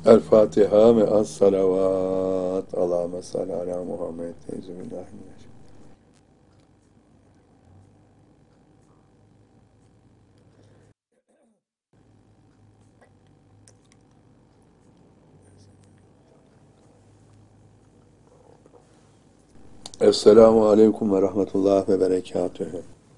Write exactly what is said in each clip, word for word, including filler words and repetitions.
El Fatiha ve as salavat. Allahümme salli ala Muhammed. Euzubillahimineşşeytanirracim. Esselamu aleyküm ve rahmetullah ve berekatühü.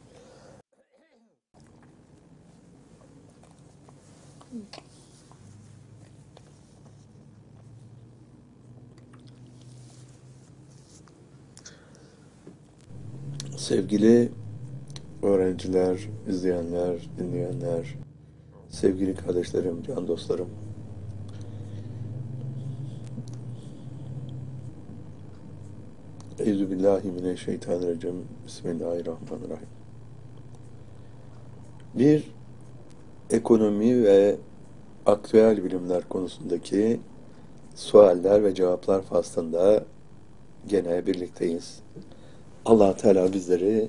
Sevgili öğrenciler, izleyenler, dinleyenler, sevgili kardeşlerim, can dostlarım. Euzubillahimineşşeytanirracim. Bismillahirrahmanirrahim. Bir ekonomi ve aktüel bilimler konusundaki sualler ve cevaplar faslında gene birlikteyiz. Allah Teala bizleri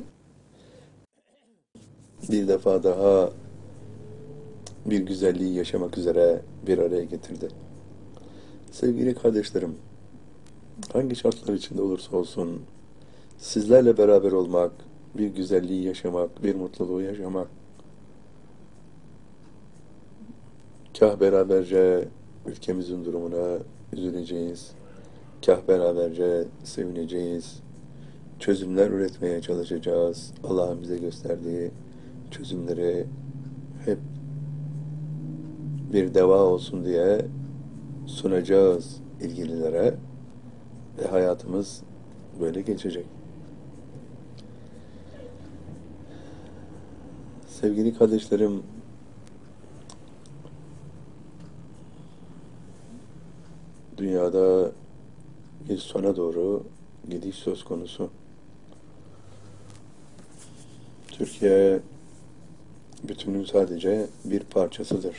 bir defa daha bir güzelliği yaşamak üzere bir araya getirdi. Sevgili kardeşlerim, hangi şartlar içinde olursa olsun sizlerle beraber olmak, bir güzelliği yaşamak, bir mutluluğu yaşamak, kah beraberce ülkemizin durumuna üzüleceğiz, kah beraberce sevineceğiz, çözümler üretmeye çalışacağız. Allah'ın bize gösterdiği çözümleri hep bir deva olsun diye sunacağız ilgililere ve hayatımız böyle geçecek. Sevgili kardeşlerim, dünyada bir sona doğru gidiş söz konusu. Türkiye bütünün sadece bir parçasıdır.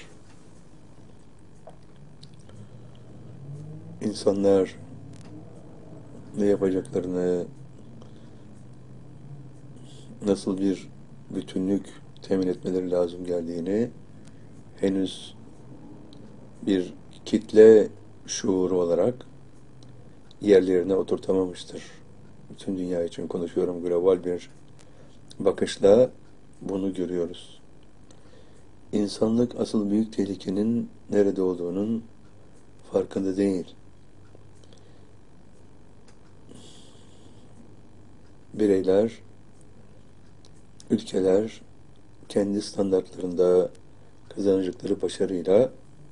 İnsanlar ne yapacaklarını, nasıl bir bütünlük temin etmeleri lazım geldiğini henüz bir kitle şuuru olarak yerlerine oturtamamıştır. Bütün dünya için konuşuyorum, global bir bakışla bunu görüyoruz. İnsanlık asıl büyük tehlikenin nerede olduğunun farkında değil. Bireyler, ülkeler kendi standartlarında kazanacakları başarıyla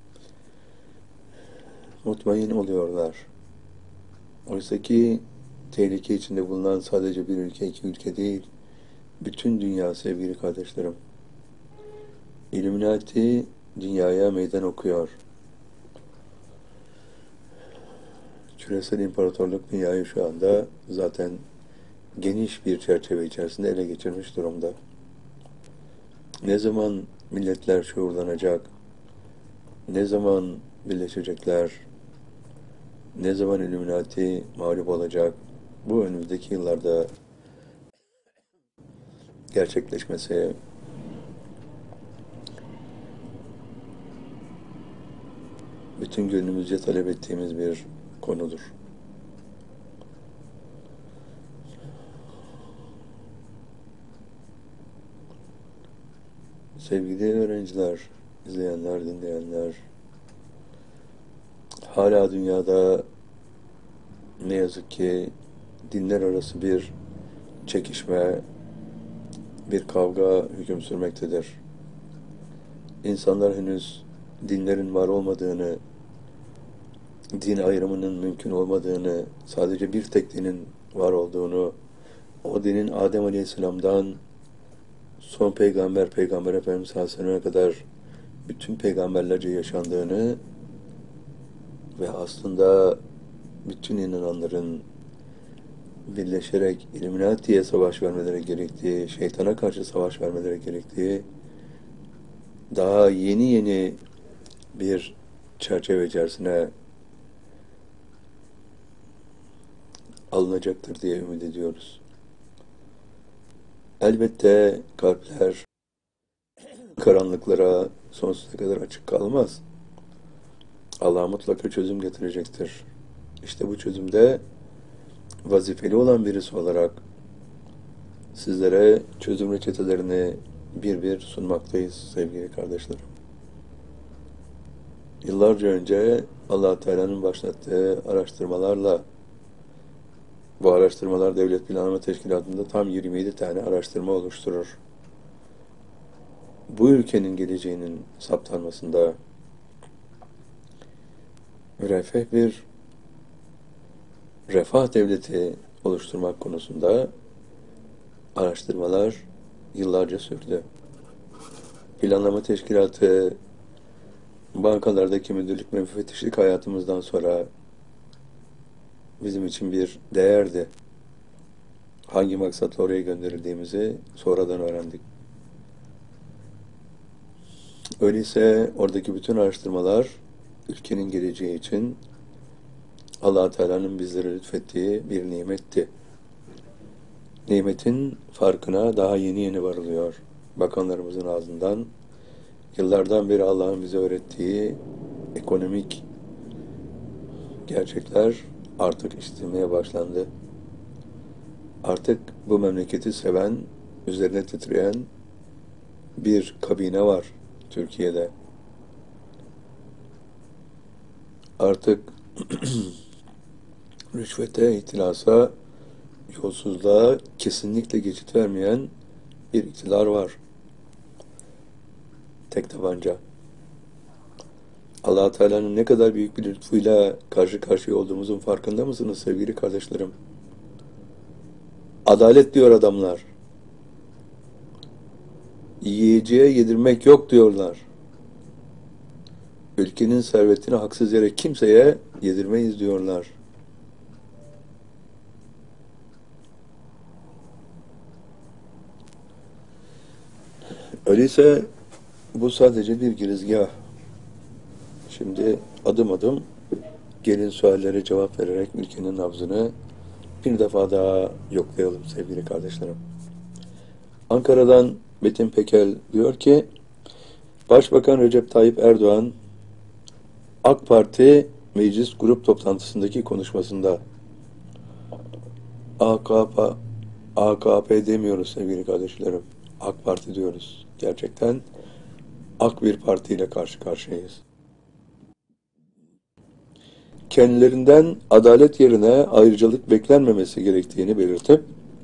mutmain oluyorlar. Oysa ki tehlike içinde bulunan sadece bir ülke, iki ülke değil, bütün dünya sevgili kardeşlerim. İlluminati dünyaya meydan okuyor. Küresel imparatorluk dünyayı şu anda zaten geniş bir çerçeve içerisinde ele geçirmiş durumda. Ne zaman milletler şuurlanacak, ne zaman birleşecekler, ne zaman Illuminati mağlup olacak, bu önümüzdeki yıllarda gerçekleşmesi bütün gönlümüzce talep ettiğimiz bir konudur. Sevgili öğrenciler, izleyenler, dinleyenler, hala dünyada ne yazık ki dinler arası bir çekişme, bir kavga hüküm sürmektedir. İnsanlar henüz dinlerin var olmadığını, din ayrımının mümkün olmadığını, sadece bir tek dinin var olduğunu, o dinin Adem Aleyhisselam'dan son peygamber, Peygamber Efendimiz sallallahu aleyhi ve sellem'e kadar bütün peygamberlerce yaşandığını ve aslında bütün inananların birleşerek Illuminati'ye savaş vermeleri gerektiği, şeytana karşı savaş vermeleri gerektiği, daha yeni yeni bir çerçeve içerisine alınacaktır diye ümit ediyoruz. Elbette kalpler karanlıklara sonsuza kadar açık kalmaz. Allah mutlaka çözüm getirecektir. İşte bu çözümde vazifeli olan birisi olarak sizlere çözüm reçetelerini bir bir sunmaktayız sevgili kardeşlerim. Yıllarca önce Allah Teala'nın başlattığı araştırmalarla, bu araştırmalar Devlet Planlama Teşkilatı'nda tam yirmi yedi tane araştırma oluşturur. Bu ülkenin geleceğinin saptanmasında müreffeh bir refah devleti oluşturmak konusunda araştırmalar yıllarca sürdü. Planlama Teşkilatı, bankalardaki müdürlük ve müfettişlik hayatımızdan sonra bizim için bir değerdi. Hangi maksatla oraya gönderildiğimizi sonradan öğrendik. Öyleyse oradaki bütün araştırmalar ülkenin geleceği için Allah Teala'nın bizlere lütfettiği bir nimetti. Nimetin farkına daha yeni yeni varılıyor. Bakanlarımızın ağzından yıllardan beri Allah'ın bize öğrettiği ekonomik gerçekler artık işitilmeye başlandı. Artık bu memleketi seven, üzerine titreyen bir kabine var Türkiye'de. Artık rüşvete, ihtilasa, yolsuzluğa kesinlikle geçit vermeyen bir iktidar var. Tek tabanca. Allah Teala'nın ne kadar büyük bir lütfuyla karşı karşıya olduğumuzun farkında mısınız sevgili kardeşlerim? Adalet diyor adamlar. Yiyeceğe yedirmek yok diyorlar. Ülkenin servetini haksız yere kimseye yedirmeyiz diyorlar. Öyleyse bu sadece bir girizgah. Şimdi adım adım gelin suallere cevap vererek ülkenin nabzını bir defa daha yoklayalım sevgili kardeşlerim. Ankara'dan Metin Pekel diyor ki, Başbakan Recep Tayyip Erdoğan AK Parti meclis grup toplantısındaki konuşmasında A K P, A K P demiyoruz sevgili kardeşlerim. AK Parti diyoruz. Gerçekten ak bir partiyle karşı karşıyayız. Kendilerinden adalet yerine ayrıcalık beklenmemesi gerektiğini belirtip,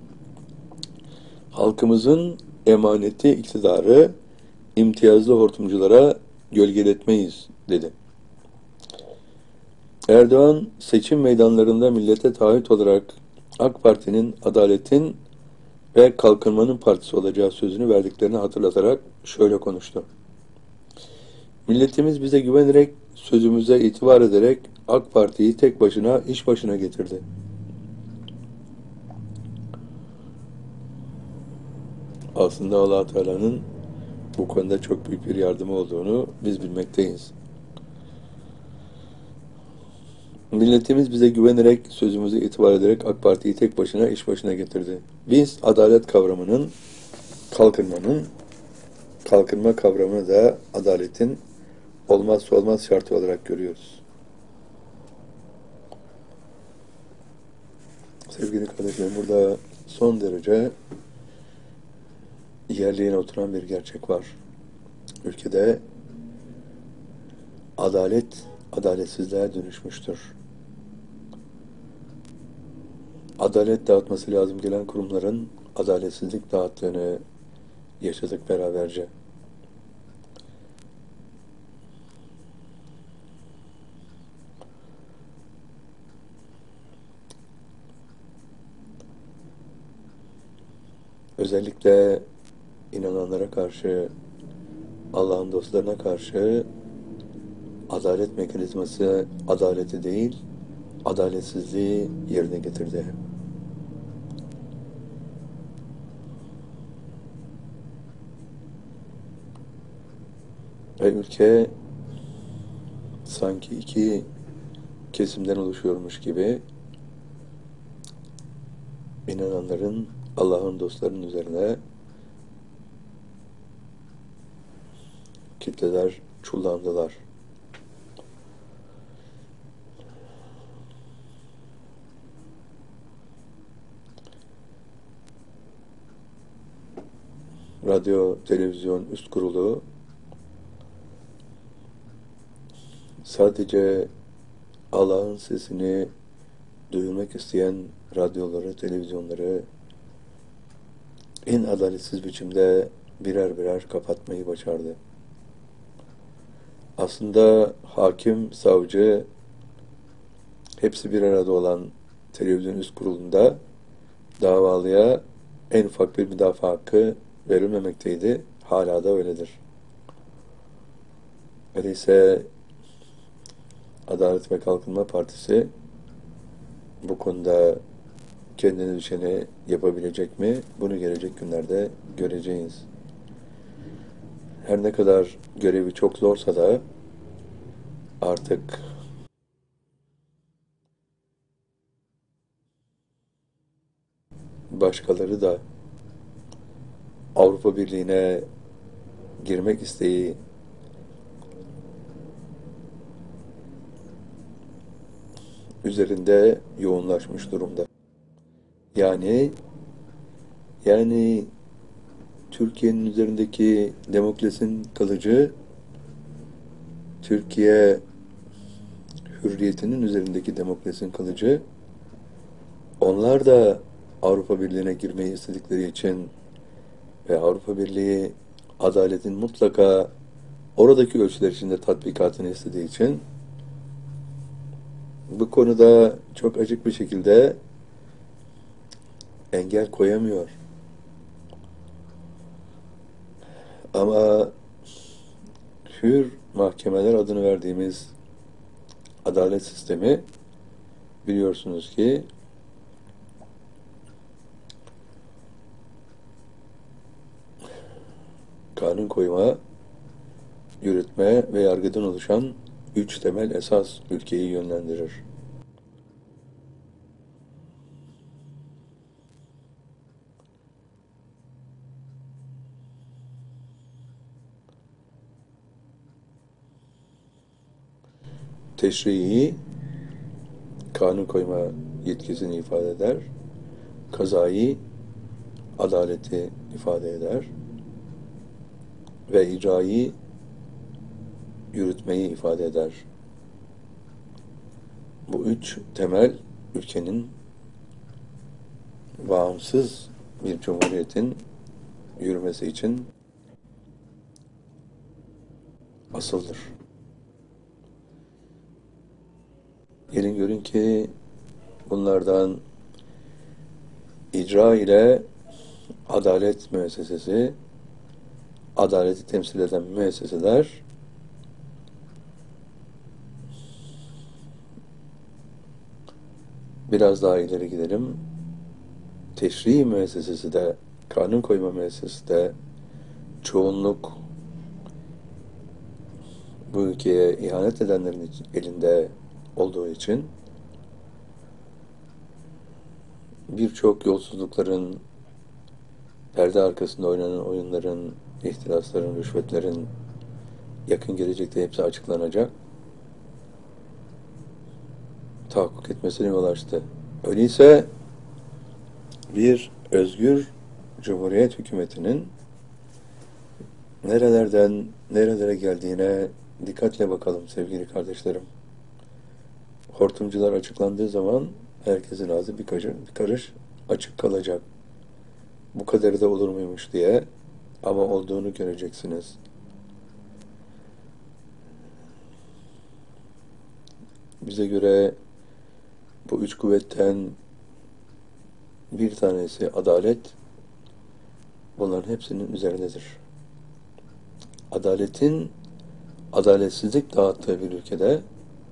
halkımızın emaneti iktidarı imtiyazlı hortumculara gölgeletmeyiz dedi. Erdoğan seçim meydanlarında millete taahhüt olarak AK Parti'nin adaletin ve kalkınmanın partisi olacağı sözünü verdiklerini hatırlatarak şöyle konuştu. Milletimiz bize güvenerek, sözümüze itibar ederek AK Parti'yi tek başına, iş başına getirdi. Aslında Allah Teala'nın bu konuda çok büyük bir yardımı olduğunu biz bilmekteyiz. Milletimiz bize güvenerek, sözümüze itibar ederek AK Parti'yi tek başına, iş başına getirdi. Biz adalet kavramının, kalkınmanın, kalkınma kavramını da adaletin olmazsa olmaz şartı olarak görüyoruz. Sevgili kardeşlerim, burada son derece yerliğine oturan bir gerçek var. Ülkede adalet, adaletsizliğe dönüşmüştür. Adalet dağıtması lazım gelen kurumların adaletsizlik dağıttığını yaşadık beraberce. Özellikle inananlara karşı, Allah'ın dostlarına karşı adalet mekanizması adaleti değil, adaletsizliği yerine getirdi. Ve ülke sanki iki kesimden oluşuyormuş gibi inananların, Allah'ın dostlarının üzerine kitleler çullandılar. radyo, televizyon üst kurulu sadece Allah'ın sesini duyurmak isteyen radyoları, televizyonları en adaletsiz biçimde birer birer kapatmayı başardı. Aslında hakim, savcı hepsi bir arada olan televizyon üst kurulunda davalıya en ufak bir müdafaa hakkı verilmemekteydi. Hala da öyledir. Öyleyse Adalet ve Kalkınma Partisi bu konuda kendine düşeni yapabilecek mi? Bunu gelecek günlerde göreceğiz. Her ne kadar görevi çok zorsa da artık başkaları da Avrupa Birliği'ne girmek isteği üzerinde yoğunlaşmış durumda. Yani yani Türkiye'nin üzerindeki Demokrasinin kılıcı, Türkiye hürriyetinin üzerindeki demokrasinin kılıcı, onlar da Avrupa Birliği'ne girmeyi istedikleri için ve Avrupa Birliği adaletin mutlaka oradaki ölçüler içinde tatbikatını istediği için bu konuda çok açık bir şekilde engel koyamıyor. Ama hür mahkemeler adını verdiğimiz adalet sistemi biliyorsunuz ki kanun koyma, yürütme ve yargıdan oluşan üç temel esas ülkeyi yönlendirir. Teşrii, kanun koyma yetkisini ifade eder. Kazayı, adaleti ifade eder. Ve icrayı, yürütmeyi ifade eder. Bu üç temel ülkenin bağımsız bir cumhuriyetin yürümesi için asıldır. Gelin görün ki bunlardan icra ile adalet müessesesi, adaleti temsil eden müesseseler biraz daha ileri gidelim. Teşri müessesesi de, kanun koyma müessesesi de çoğunluk bu ülkeye ihanet edenlerin elinde olduğu için birçok yolsuzlukların, perde arkasında oynanan oyunların, ihtirasların, rüşvetlerin yakın gelecekte hepsi açıklanacak. Tahakkuk etmesine yol açtı. Öyleyse bir özgür cumhuriyet hükümetinin nerelerden nerelere geldiğine dikkatle bakalım sevgili kardeşlerim. Hortumcular açıklandığı zaman herkesin ağzı bir karış, bir karış açık kalacak. Bu kadarı da olur muymuş diye, ama olduğunu göreceksiniz. Bize göre bu üç kuvvetten bir tanesi adalet, bunların hepsinin üzerindedir. Adaletin adaletsizlik dağıttığı bir ülkede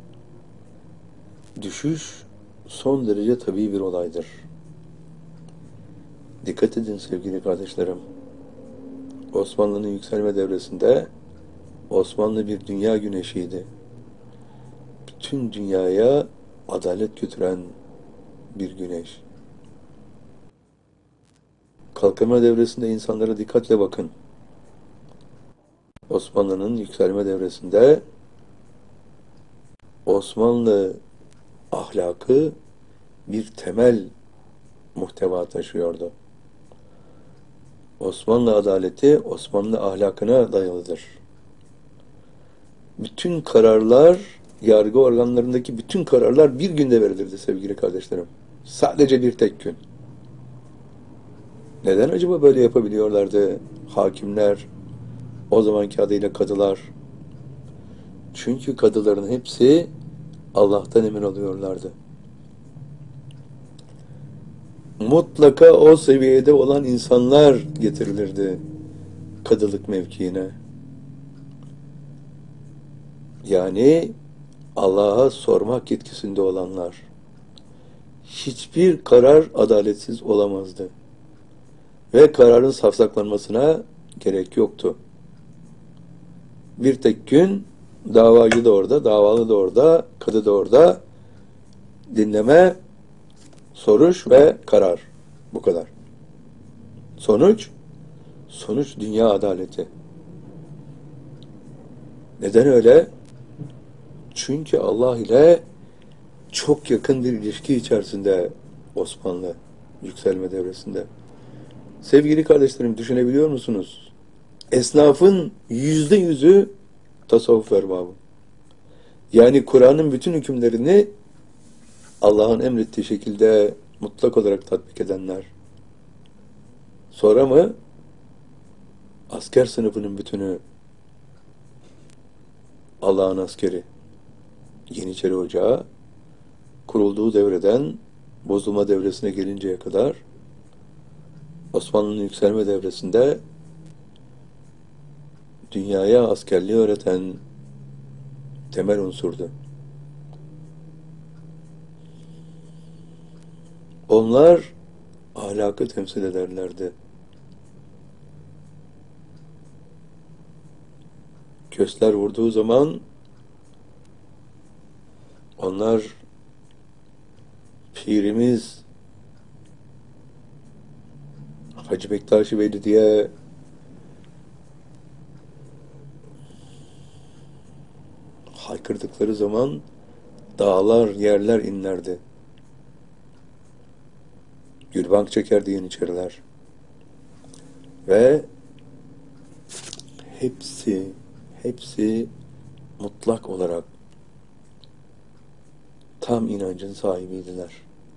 düşüş son derece tabii bir olaydır. Dikkat edin sevgili kardeşlerim. Osmanlı'nın yükselme devresinde Osmanlı bir dünya güneşiydi. Bütün dünyaya adalet götüren bir güneş. Kalkınma devresinde insanlara dikkatle bakın. Osmanlı'nın yükselme devresinde Osmanlı ahlakı bir temel muhteva taşıyordu. Osmanlı adaleti Osmanlı ahlakına dayalıdır. Bütün kararlar, yargı organlarındaki bütün kararlar bir günde verilirdi sevgili kardeşlerim. Sadece bir tek gün. Neden acaba böyle yapabiliyorlardı hakimler, o zamanki adıyla kadılar? Çünkü kadıların hepsi Allah'tan emin oluyorlardı. Mutlaka o seviyede olan insanlar getirilirdi kadılık mevkiine. Yani Allah'a sormak yetkisinde olanlar. Hiçbir karar adaletsiz olamazdı. Ve kararın safsaklanmasına gerek yoktu. Bir tek gün davacı da orada, davalı da orada, kadı da orada, dinleme, soruş ve karar. Bu kadar. Sonuç, sonuç dünya adaleti. Neden öyle? Çünkü Allah ile çok yakın bir ilişki içerisinde Osmanlı yükselme devresinde. Sevgili kardeşlerim, düşünebiliyor musunuz? Esnafın yüzde yüzü tasavvuf erbabı. Yani Kur'an'ın bütün hükümlerini Allah'ın emrettiği şekilde mutlak olarak tatbik edenler. Sonra mı? Asker sınıfının bütünü Allah'ın askeri. Yeniçeri Ocağı kurulduğu devreden bozulma devresine gelinceye kadar Osmanlı'nın yükselme devresinde dünyaya askerliği öğreten temel unsurdu. Onlar ahlakı temsil ederlerdi. Kösler vurduğu zaman onlar pirimiz Hacı Bektaş Veli diye haykırdıkları zaman dağlar, yerler inlerdi. Gülbank çekerdi Yeniçeriler. Ve hepsi, hepsi mutlak olarak tam inancın sahibiydiler.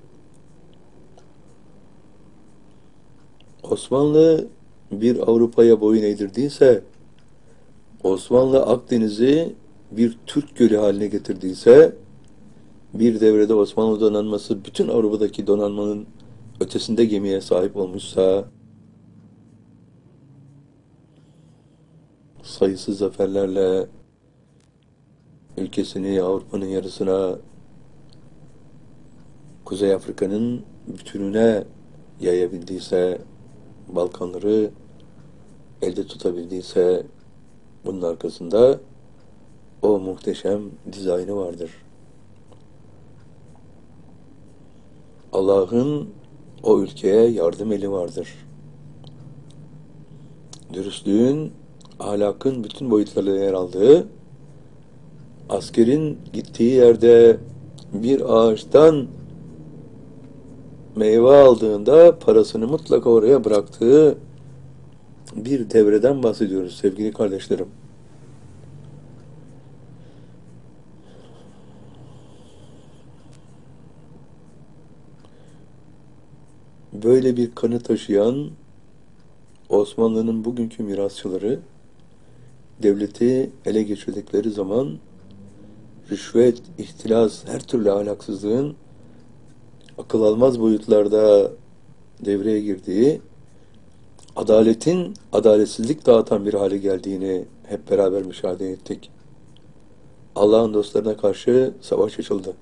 Osmanlı bir Avrupa'ya boyun eğdirdiyse, Osmanlı Akdeniz'i bir Türk gölü haline getirdiyse, bir devrede Osmanlı donanması bütün Avrupa'daki donanmanın ötesinde gemiye sahip olmuşsa, sayısız zaferlerle ülkesini Avrupa'nın yarısına, Kuzey Afrika'nın bütününe yayabildiyse, Balkanları elde tutabildiyse, bunun arkasında o muhteşem dizaynı vardır. Allah'ın o ülkeye yardım eli vardır. Dürüstlüğün, ahlakın bütün boyutlarıyla yer aldığı, askerin gittiği yerde bir ağaçtan meyve aldığında parasını mutlaka oraya bıraktığı bir devreden bahsediyoruz sevgili kardeşlerim. Böyle bir kanı taşıyan Osmanlı'nın bugünkü mirasçıları devleti ele geçirdikleri zaman rüşvet, ihtilas, her türlü ahlaksızlığın akıl almaz boyutlarda devreye girdiği, adaletin adaletsizlik dağıtan bir hale geldiğini hep beraber müşahede ettik. Allah'ın dostlarına karşı savaş açıldı.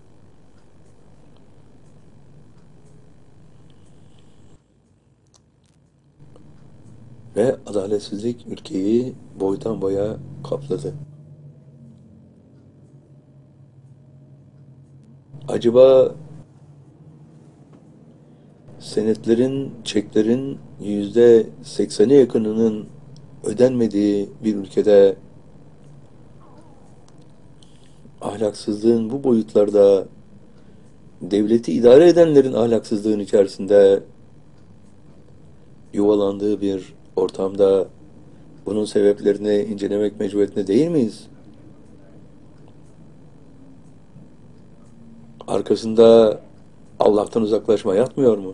Ve adaletsizlik ülkeyi boydan boya kapladı. Acaba senetlerin, çeklerin yüzde seksene yakınının ödenmediği bir ülkede ahlaksızlığın bu boyutlarda devleti idare edenlerin ahlaksızlığın içerisinde yuvalandığı bir ortamda bunun sebeplerini incelemek mecburiyetinde değil miyiz? Arkasında Allah'tan uzaklaşma yatmıyor mu?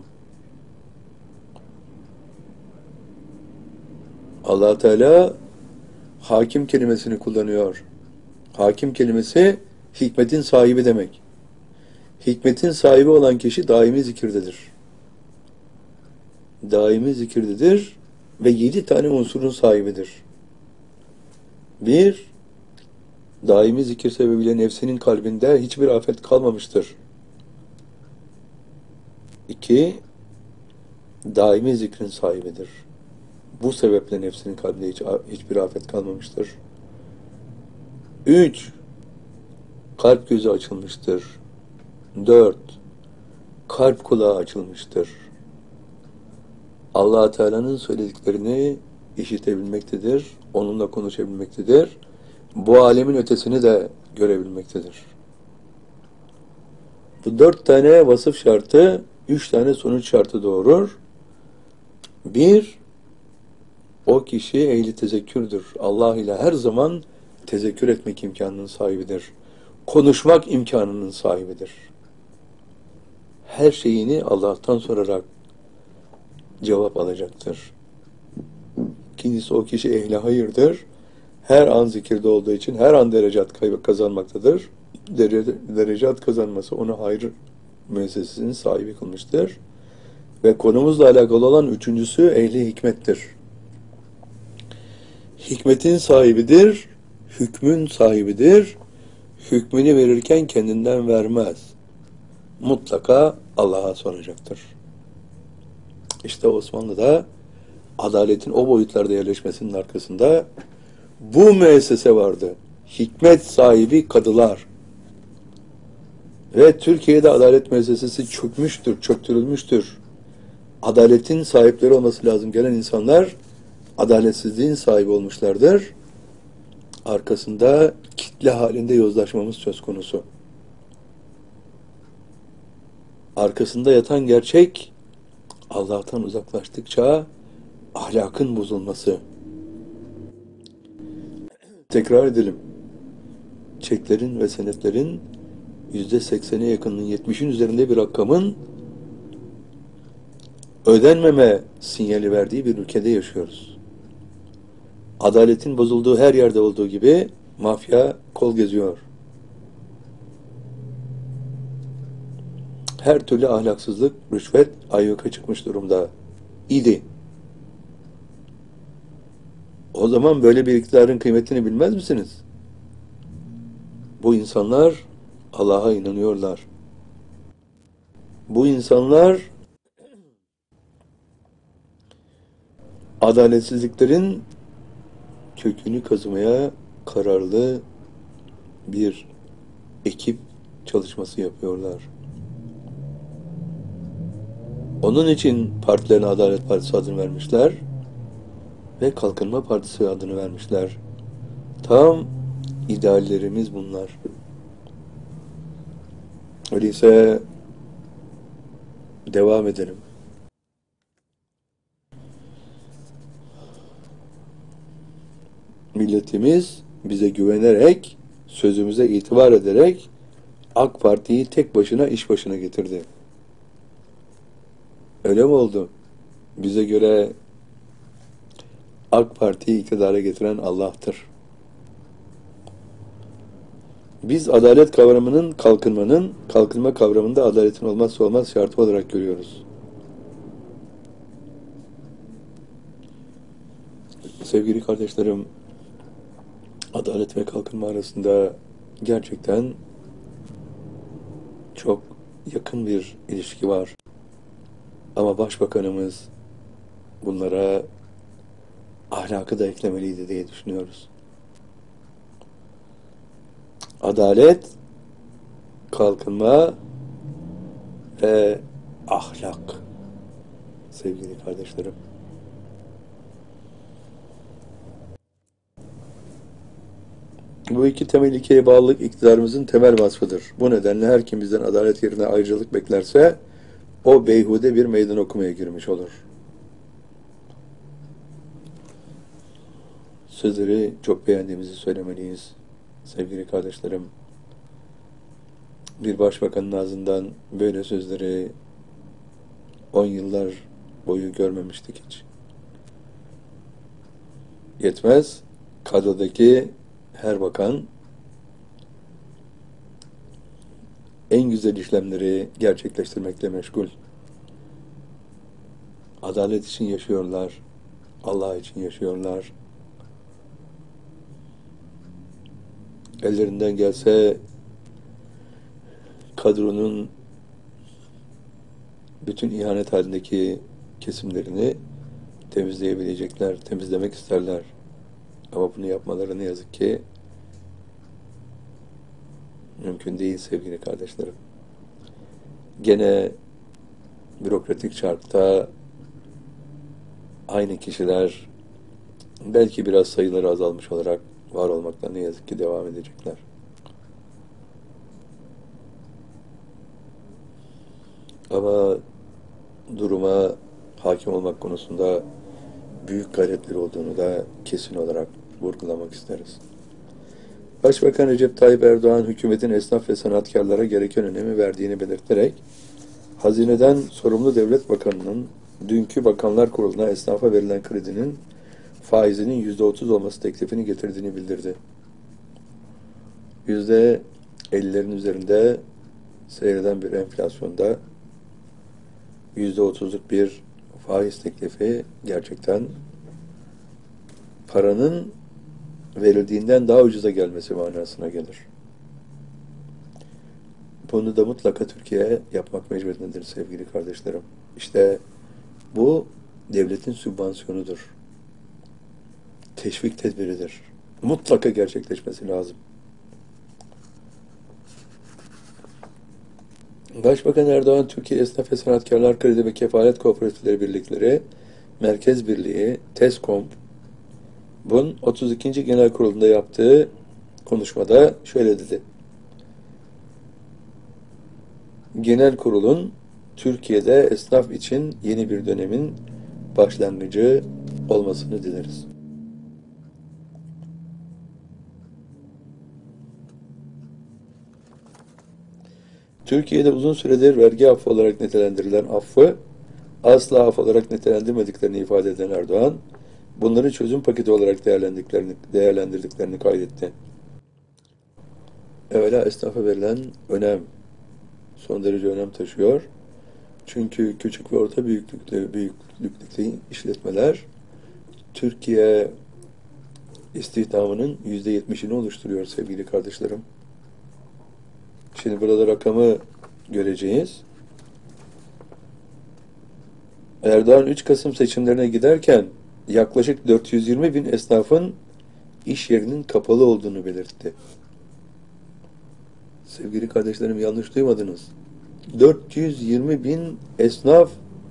Allah Teala hakim kelimesini kullanıyor. Hakim kelimesi hikmetin sahibi demek. Hikmetin sahibi olan kişi daimi zikirdedir. Daimi zikirdedir ve yedi tane unsurun sahibidir. Bir, daimi zikir sebebiyle nefsinin kalbinde hiçbir afet kalmamıştır. İki, daimi zikrin sahibidir. Bu sebeple nefsinin kalbinde hiç, hiçbir afet kalmamıştır. Üç, kalp gözü açılmıştır. Dört, kalp kulağı açılmıştır. Allah Teala'nın söylediklerini işitebilmektedir, onunla konuşabilmektedir. Bu alemin ötesini de görebilmektedir. Bu dört tane vasıf şartı, üç tane sonuç şartı doğurur. Bir, o kişi ehli tezekkürdür. Allah ile her zaman tezekkür etmek imkanının sahibidir. Konuşmak imkanının sahibidir. Her şeyini Allah'tan sorarak cevap alacaktır. İkincisi, o kişi ehli hayırdır. Her an zikirde olduğu için her an derecat kazanmaktadır. Derece, derecat kazanması onu hayır müessesesinin sahibi kılmıştır. Ve konumuzla alakalı olan üçüncüsü ehli hikmettir. Hikmetin sahibidir, hükmün sahibidir. Hükmünü verirken kendinden vermez. Mutlaka Allah'a soracaktır. İşte Osmanlı'da adaletin o boyutlarda yerleşmesinin arkasında bu müessese vardı. Hikmet sahibi kadılar. Ve Türkiye'de adalet müessesesi çökmüştür, çöktürülmüştür. Adaletin sahipleri olması lazım gelen insanlar adaletsizliğin sahibi olmuşlardır. Arkasında kitle halinde yozlaşmamız söz konusu. Arkasında yatan gerçek, Allah'tan uzaklaştıkça ahlakın bozulması. Tekrar edelim. Çeklerin ve senetlerin yüzde seksene yakınının, yetmişin üzerinde bir rakamın ödenmeme sinyali verdiği bir ülkede yaşıyoruz. Adaletin bozulduğu her yerde olduğu gibi mafya kol geziyor. Her türlü ahlaksızlık, rüşvet ayyuka çıkmış durumda idi. O zaman böyle bir iktidarın kıymetini bilmez misiniz? Bu insanlar Allah'a inanıyorlar. Bu insanlar adaletsizliklerin kökünü kazımaya kararlı bir ekip çalışması yapıyorlar. Onun için partilerine Adalet Partisi adını vermişler ve Kalkınma Partisi adını vermişler. Tam ideallerimiz bunlar. Öyleyse devam edelim. Milletimiz bize güvenerek, sözümüze itibar ederek AK Parti'yi tek başına iş başına getirdi. Öyle mi oldu? Bize göre AK Parti'yi iktidara getiren Allah'tır. Biz adalet kavramının, kalkınmanın, kalkınma kavramında adaletin olmazsa olmaz şartı olarak görüyoruz. Sevgili kardeşlerim, adalet ve kalkınma arasında gerçekten çok yakın bir ilişki var. Ama Başbakanımız bunlara ahlakı da eklemeliydi diye düşünüyoruz. Adalet, kalkınma ve ahlak, sevgili kardeşlerim. Bu iki temel ilkeye bağlılık iktidarımızın temel vasfıdır. Bu nedenle her kim bizden adalet yerine ayrıcalık beklerse o beyhude bir meydan okumaya girmiş olur. sözleri çok beğendiğimizi söylemeliyiz sevgili kardeşlerim. Bir başbakanın ağzından böyle sözleri on yıllar boyu görmemiştik hiç. Yetmez, kadrodaki her bakan en güzel işlemleri gerçekleştirmekle meşgul. Adalet için yaşıyorlar, Allah için yaşıyorlar. Ellerinden gelse kadronun bütün ihanet halindeki kesimlerini temizleyebilecekler, temizlemek isterler. Ama bunu yapmaları ne yazık ki mümkün değil sevgili kardeşlerim. Gene bürokratik çarkta aynı kişiler belki biraz sayıları azalmış olarak var olmaktan ne yazık ki devam edecekler. Ama duruma hakim olmak konusunda büyük gayretleri olduğunu da kesin olarak vurgulamak isteriz. Başbakan Recep Tayyip Erdoğan, hükümetin esnaf ve sanatkarlara gereken önemi verdiğini belirterek, hazineden sorumlu devlet bakanının dünkü Bakanlar Kurulu'na esnafa verilen kredinin faizinin yüzde otuz olması teklifini getirdiğini bildirdi. Yüzde ellilerin üzerinde seyreden bir enflasyonda yüzde otuzluk bir faiz teklifi gerçekten paranın verildiğinden daha ucuza gelmesi manasına gelir. Bunu da mutlaka Türkiye yapmak mecburiyetindedir sevgili kardeşlerim. İşte bu devletin sübvansiyonudur. Teşvik tedbiridir. Mutlaka gerçekleşmesi lazım. Başbakan Erdoğan, Türkiye Esnaf ve Sanatkarlar Kredi ve Kefalet Kooperatifleri Birlikleri, Merkez Birliği, TESKOM, bunun otuz ikinci Genel Kurulu'nda yaptığı konuşmada şöyle dedi. Genel Kurul'un Türkiye'de esnaf için yeni bir dönemin başlangıcı olmasını dileriz. Türkiye'de uzun süredir vergi affı olarak nitelendirilen affı asla af olarak nitelendirmediklerini ifade eden Erdoğan, bunları çözüm paketi olarak değerlendirdiklerini, değerlendirdiklerini kaydetti. Evvela esnafa verilen önem son derece önem taşıyor. Çünkü küçük ve orta büyüklükte, büyüklükteki işletmeler Türkiye istihdamının yüzde yetmişini oluşturuyor sevgili kardeşlerim. Şimdi burada rakamı göreceğiz. Erdoğan üç Kasım seçimlerine giderken yaklaşık dört yüz yirmi bin esnafın iş yerinin kapalı olduğunu belirtti. Sevgili kardeşlerim, yanlış duymadınız. dört yüz yirmi bin esnaf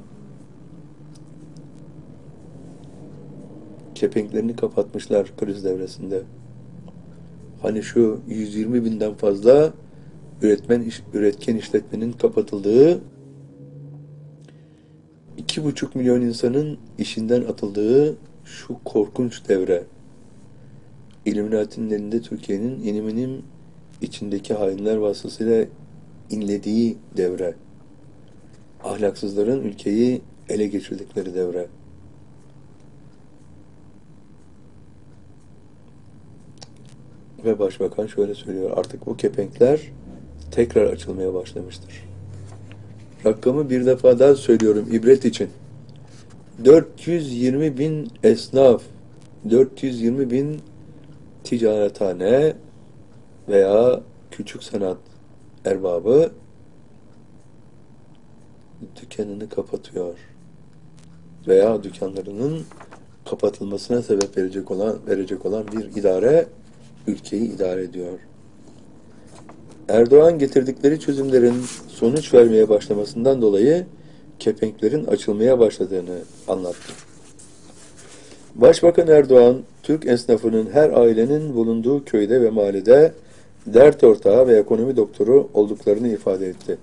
kepenklerini kapatmışlar kriz devresinde. Hani şu yüz yirmi binden fazla üretmen, üretken işletmenin kapatıldığı, iki buçuk milyon insanın işinden atıldığı şu korkunç devre. İlluminati'nin elinde Türkiye'nin inim inim içindeki hainler vasıtasıyla inlediği devre. Ahlaksızların ülkeyi ele geçirdikleri devre. Ve Başbakan şöyle söylüyor, artık bu kepenkler tekrar açılmaya başlamıştır. Rakamı bir defa daha söylüyorum ibret için. dört yüz yirmi bin esnaf, dört yüz yirmi bin ticarethane veya küçük sanat erbabı dükkanını kapatıyor. Veya dükkanlarının kapatılmasına sebep verecek olan verecek olan bir idare ülkeyi idare ediyor. Erdoğan getirdikleri çözümlerin sonuç vermeye başlamasından dolayı kepenklerin açılmaya başladığını anlattı. Başbakan Erdoğan, Türk esnafının her ailenin bulunduğu köyde ve mahallede dert ortağı ve ekonomi doktoru olduklarını ifade etti.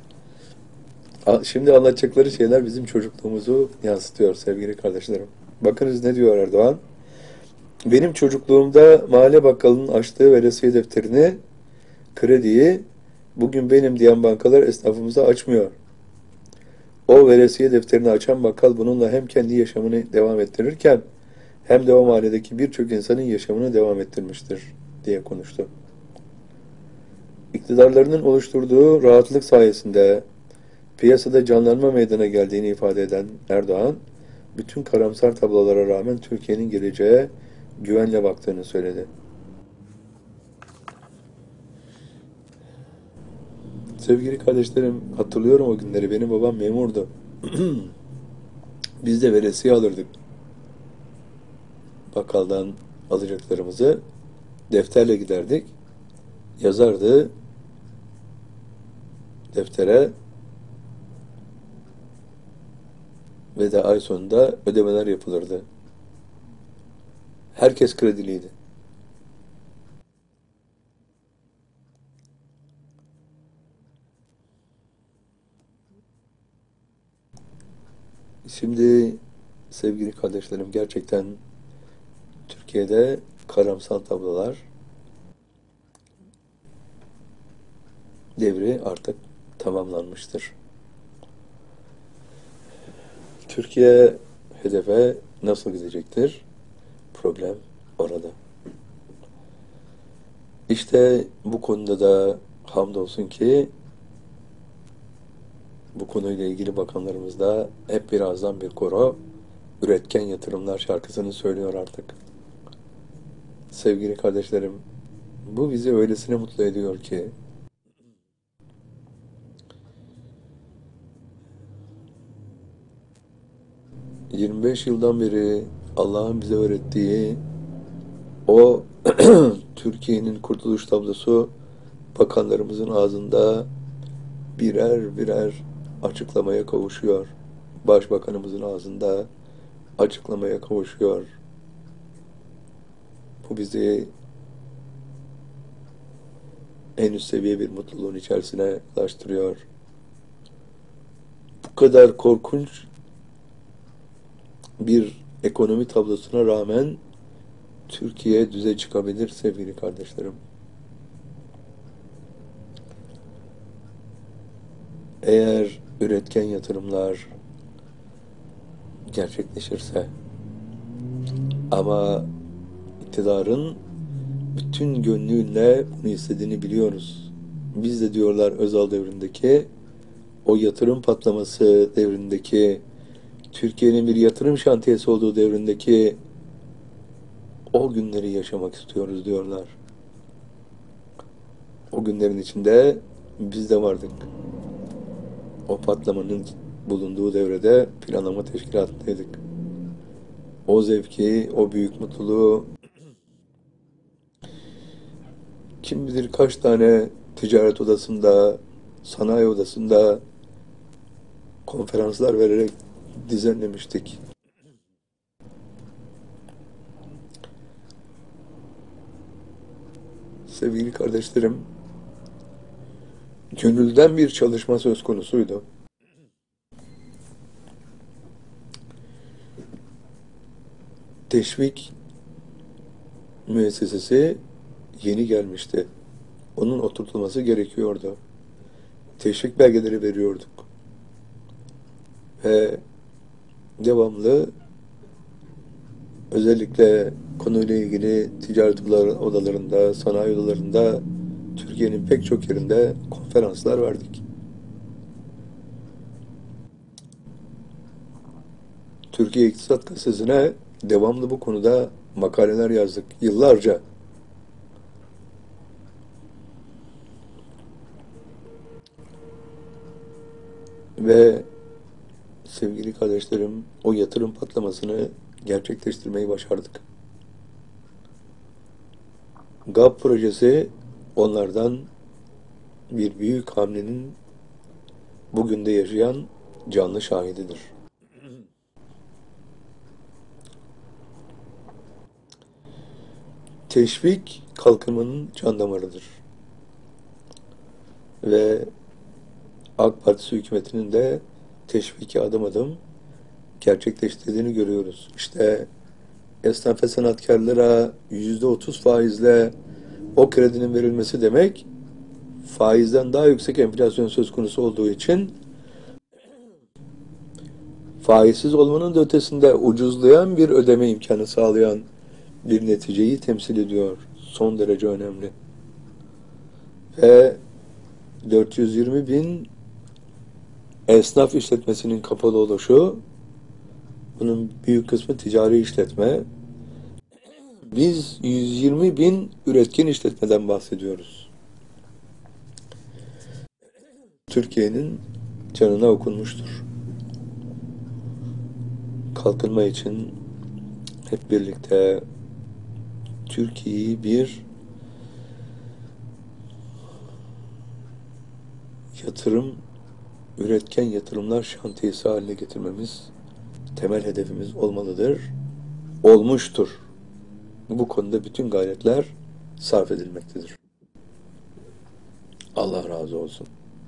Şimdi anlatacakları şeyler bizim çocukluğumuzu yansıtıyor sevgili kardeşlerim. Bakınız ne diyor Erdoğan? Benim çocukluğumda mahalle bakkalının açtığı veresiye defterini, krediyi bugün benim diyen bankalar esnafımıza açmıyor. O veresiye defterini açan bakkal bununla hem kendi yaşamını devam ettirirken hem de o mahalledeki birçok insanın yaşamını devam ettirmiştir diye konuştu. İktidarlarının oluşturduğu rahatlık sayesinde piyasada canlanma meydana geldiğini ifade eden Erdoğan, bütün karamsar tablolara rağmen Türkiye'nin geleceğe güvenle baktığını söyledi. Sevgili kardeşlerim, hatırlıyorum o günleri. Benim babam memurdu. Biz de veresiye alırdık. Bakkaldan alacaklarımızı defterle giderdik. Yazardı deftere ve de ay sonunda ödemeler yapılırdı. Herkes krediliydi. Şimdi sevgili kardeşlerim, gerçekten Türkiye'de karamsal tablolar devri artık tamamlanmıştır. Türkiye hedefe nasıl gidecektir? Problem orada. İşte bu konuda da hamdolsun ki bu konuyla ilgili bakanlarımız da hep birazdan bir koro üretken yatırımlar şarkısını söylüyor artık. Sevgili kardeşlerim, bu bizi öylesine mutlu ediyor ki yirmi beş yıldan beri Allah'ın bize öğrettiği o Türkiye'nin kurtuluş tablosu bakanlarımızın ağzında birer birer açıklamaya kavuşuyor. Başbakanımızın ağzında açıklamaya kavuşuyor. Bu bizi en üst seviye bir mutluluğun içerisine ulaştırıyor. Bu kadar korkunç bir ekonomi tablosuna rağmen Türkiye düze çıkabilir sevgili kardeşlerim. Eğer üretken yatırımlar gerçekleşirse, ama iktidarın bütün gönlüyle bunu istediğini biliyoruz. Biz de diyorlar Özal devrindeki o yatırım patlaması devrindeki Türkiye'nin bir yatırım şantiyesi olduğu devrindeki o günleri yaşamak istiyoruz diyorlar. O günlerin içinde biz de vardık. O patlamanın bulunduğu devrede planlama teşkilatındaydık. O zevki, o büyük mutluluğu kim bilir kaç tane ticaret odasında, sanayi odasında konferanslar vererek düzenlemiştik. Sevgili kardeşlerim, gönülden bir çalışma söz konusuydu. Teşvik müessesesi yeni gelmişti. Onun oturtulması gerekiyordu. Teşvik belgeleri veriyorduk. Ve devamlı özellikle konuyla ilgili ticaret odalarında, sanayi odalarında Türkiye'nin pek çok yerinde konferanslar verdik. Türkiye İktisat Gazetesi'ne devamlı bu konuda makaleler yazdık yıllarca. Ve sevgili kardeşlerim, o yatırım patlamasını gerçekleştirmeyi başardık. GAP projesi onlardan bir büyük hamlenin bugün de yaşayan canlı şahididir. Teşvik kalkınmanın can damarıdır. Ve AK Partisi hükümetinin de teşviki adım adım gerçekleştirdiğini görüyoruz. İşte esnaf ve sanatkarlara yüzde otuz faizle o kredinin verilmesi demek, faizden daha yüksek enflasyon söz konusu olduğu için faizsiz olmanın da ötesinde ucuzlayan bir ödeme imkanı sağlayan bir neticeyi temsil ediyor. Son derece önemli. Ve dört yüz yirmi bin esnaf işletmesinin kapalı oluşu, bunun büyük kısmı ticari işletme. Biz yüz yirmi bin üretken işletmeden bahsediyoruz. Türkiye'nin canına okunmuştur. Kalkınma için hep birlikte Türkiye'yi bir yatırım, üretken yatırımlar şantiyesi haline getirmemiz temel hedefimiz olmalıdır. Olmuştur. Bu konuda bütün gayretler sarf edilmektedir. Allah razı olsun.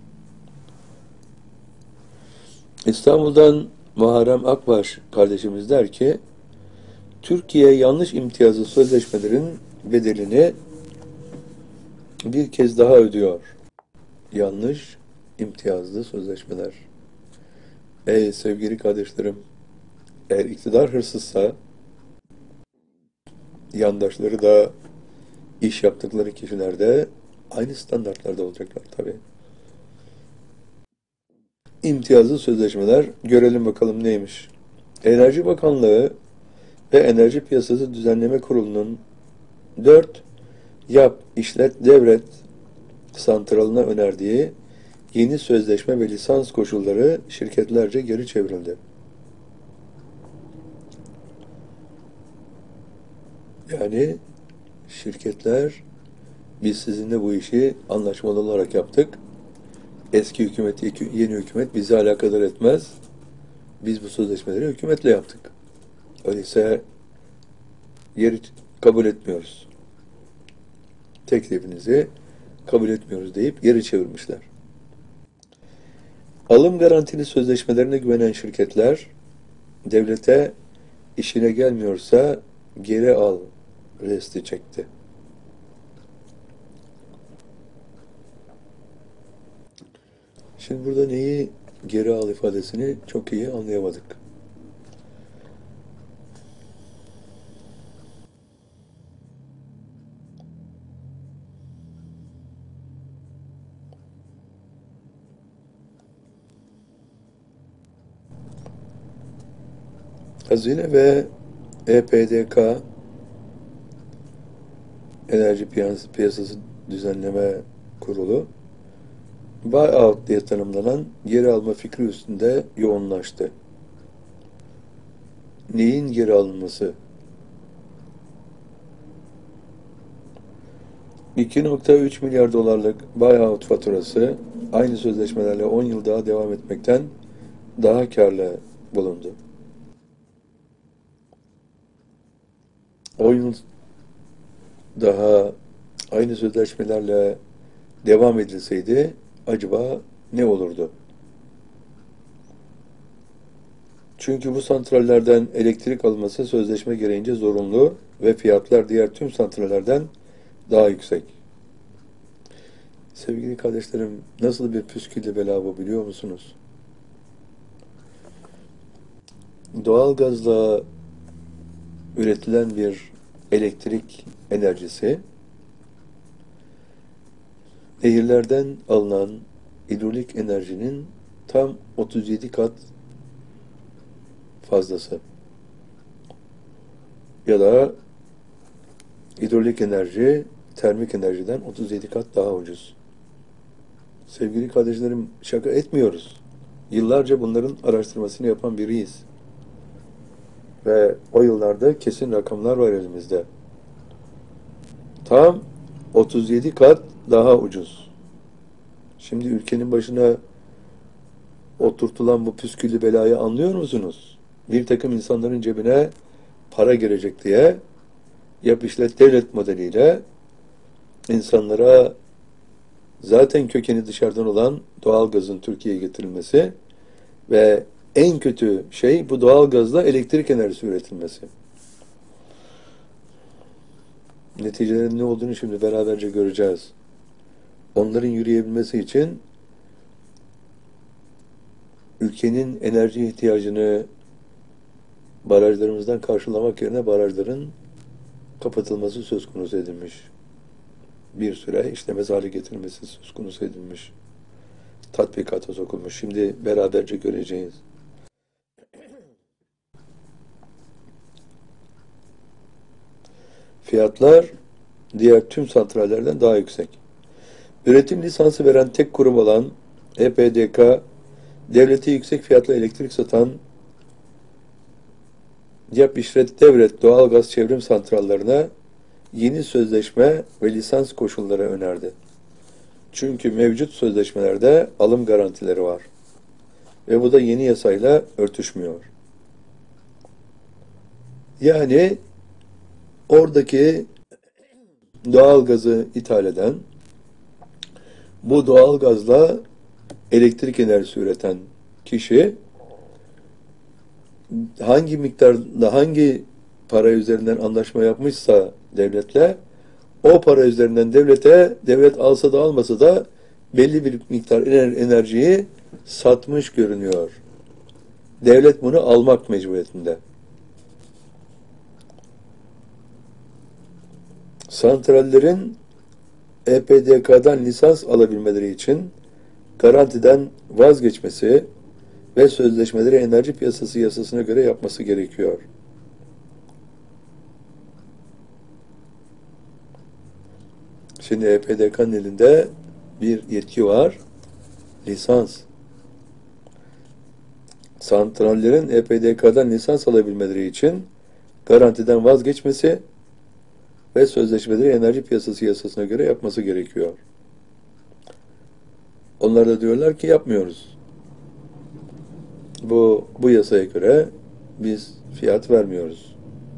İstanbul'dan Muharrem Akbaş kardeşimiz der ki, Türkiye yanlış imtiyazlı sözleşmelerin bedelini bir kez daha ödüyor. Yanlış imtiyazlı sözleşmeler. Ey sevgili kardeşlerim, eğer iktidar hırsızsa, yandaşları da iş yaptıkları kişiler de aynı standartlarda olacaklar tabii. İmtiyazlı sözleşmeler, görelim bakalım neymiş. Enerji Bakanlığı ve Enerji Piyasası Düzenleme Kurulu'nun dört yap, işlet, devret santralına önerdiği yeni sözleşme ve lisans koşulları şirketlerce geri çevrildi. Yani şirketler, biz sizinle bu işi anlaşmalı olarak yaptık. Eski hükümet, yeni hükümet bizi alakadar etmez. Biz bu sözleşmeleri hükümetle yaptık. Öyleyse geri kabul etmiyoruz. Teklifinizi kabul etmiyoruz deyip geri çevirmişler. Alım garantili sözleşmelerine güvenen şirketler, devlete işine gelmiyorsa geri al resti çekti. Şimdi burada neyi geri al ifadesini çok iyi anlayamadık. Hazine ve E P D K, Enerji Piyasası Düzenleme Kurulu, buyout diye tanımlanan geri alma fikri üstünde yoğunlaştı. Neyin geri alınması? iki nokta üç milyar dolarlık buyout faturası aynı sözleşmelerle on yıl daha devam etmekten daha karlı bulundu. on yıl daha aynı sözleşmelerle devam edilseydi acaba ne olurdu? Çünkü bu santrallerden elektrik alınması sözleşme gereğince zorunlu ve fiyatlar diğer tüm santrallerden daha yüksek. Sevgili kardeşlerim, nasıl bir püsküllü bela bu biliyor musunuz? Doğalgazla üretilen bir elektrik enerjisi, nehirlerden alınan hidrolik enerjinin tam otuz yedi kat fazlası. Ya da hidrolik enerji termik enerjiden otuz yedi kat daha ucuz. Sevgili kardeşlerim, şaka etmiyoruz. Yıllarca bunların araştırmasını yapan biriyiz. Ve o yıllarda kesin rakamlar var elimizde. Tam otuz yedi kat daha ucuz. Şimdi ülkenin başına oturtulan bu püsküllü belayı anlıyor musunuz? Bir takım insanların cebine para girecek diye yap işlet devlet modeliyle insanlara zaten kökeni dışarıdan olan doğalgazın Türkiye'ye getirilmesi ve en kötü şey bu doğalgazla elektrik enerjisi üretilmesi. Neticelerin ne olduğunu şimdi beraberce göreceğiz. Onların yürüyebilmesi için ülkenin enerji ihtiyacını barajlarımızdan karşılamak yerine barajların kapatılması söz konusu edilmiş. Bir süre işlemez hale getirilmesi söz konusu edilmiş. Tatbikata sokulmuş. Şimdi beraberce göreceğiz. Fiyatlar diğer tüm santrallerden daha yüksek. Üretim lisansı veren tek kurum olan E P D K, devlete yüksek fiyatla elektrik satan Yap İşlet Devret Doğalgaz Çevrim Santrallerine yeni sözleşme ve lisans koşulları önerdi. Çünkü mevcut sözleşmelerde alım garantileri var. Ve bu da yeni yasayla örtüşmüyor. Yani oradaki doğalgazı ithal eden, bu doğalgazla elektrik enerjisi üreten kişi hangi miktarda, hangi para üzerinden anlaşma yapmışsa devletle, o para üzerinden devlete, devlet alsa da almasa da belli bir miktar enerjiyi satmış görünüyor. Devlet bunu almak mecburiyetinde. Santrallerin E P D K'dan lisans alabilmeleri için garantiden vazgeçmesi ve sözleşmeleri enerji piyasası yasasına göre yapması gerekiyor. Şimdi E P D K'nın elinde bir yetki var. Lisans. Santrallerin E P D K'dan lisans alabilmeleri için garantiden vazgeçmesi ve sözleşmeleri enerji piyasası yasasına göre yapması gerekiyor. Onlar da diyorlar ki yapmıyoruz. Bu, bu yasaya göre biz fiyat vermiyoruz.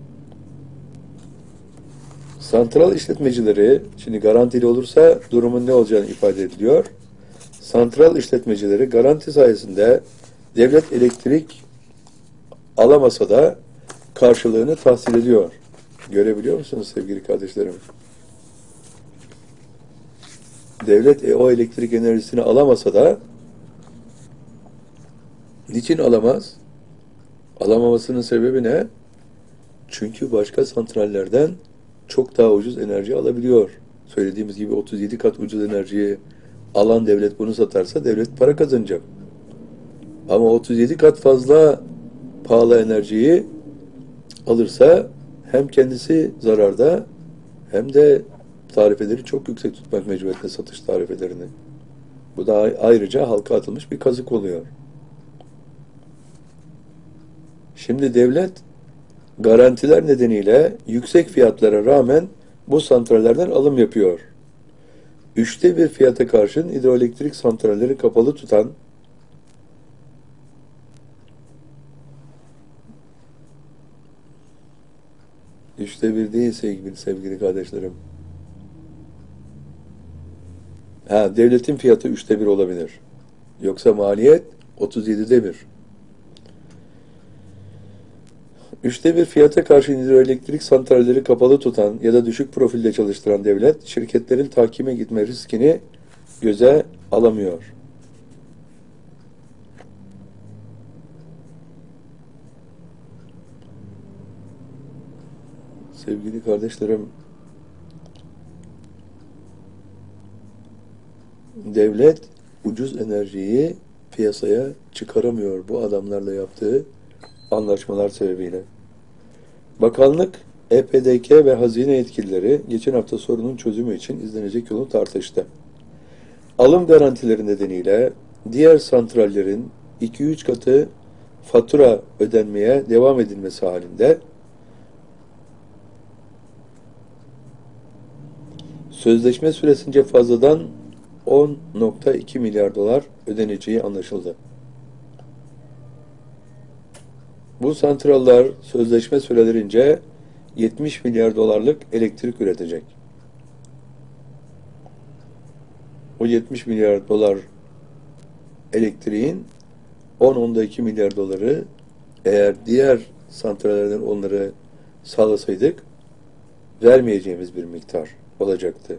Santral işletmecileri, şimdi garantili olursa durumun ne olacağını ifade ediliyor. Santral işletmecileri garanti sayesinde devlet elektrik alamasa da karşılığını tahsil ediyor. Görebiliyor musunuz sevgili kardeşlerim? Devlet e, o elektrik enerjisini alamasa da niçin alamaz? Alamamasının sebebi ne? Çünkü başka santrallerden çok daha ucuz enerji alabiliyor. Söylediğimiz gibi otuz yedi kat ucuz enerjiyi alan devlet bunu satarsa devlet para kazanacak. Ama otuz yedi kat fazla pahalı enerjiyi alırsa hem kendisi zararda hem de tarifeleri çok yüksek tutmak mecburiyetinde satış tarifelerini. Bu da ayrıca halka atılmış bir kazık oluyor. Şimdi devlet garantiler nedeniyle yüksek fiyatlara rağmen bu santrallerden alım yapıyor. Üçte bir fiyata karşın hidroelektrik santralleri kapalı tutan üçte bir değil sevgili, sevgili kardeşlerim. Ha, devletin fiyatı üçte bir olabilir. Yoksa maliyet otuz yedide bir. Üçte bir fiyata karşı hidroelektrik santralleri kapalı tutan ya da düşük profilde çalıştıran devlet, şirketlerin tahkime gitme riskini göze alamıyor. Sevgili kardeşlerim, devlet ucuz enerjiyi piyasaya çıkaramıyor bu adamlarla yaptığı anlaşmalar sebebiyle. Bakanlık, E P D K ve hazine yetkilileri geçen hafta sorunun çözümü için izlenecek yolu tartıştı. Alım garantileri nedeniyle diğer santrallerin iki üç katı fatura ödenmeye devam edilmesi halinde sözleşme süresince fazladan on nokta iki milyar dolar ödeneceği anlaşıldı. Bu santrallar sözleşme sürelerince yetmiş milyar dolarlık elektrik üretecek. O yetmiş milyar dolar elektriğin on onda iki milyar doları eğer diğer santrallerden onları sağlasaydık vermeyeceğimiz bir miktar olacaktı.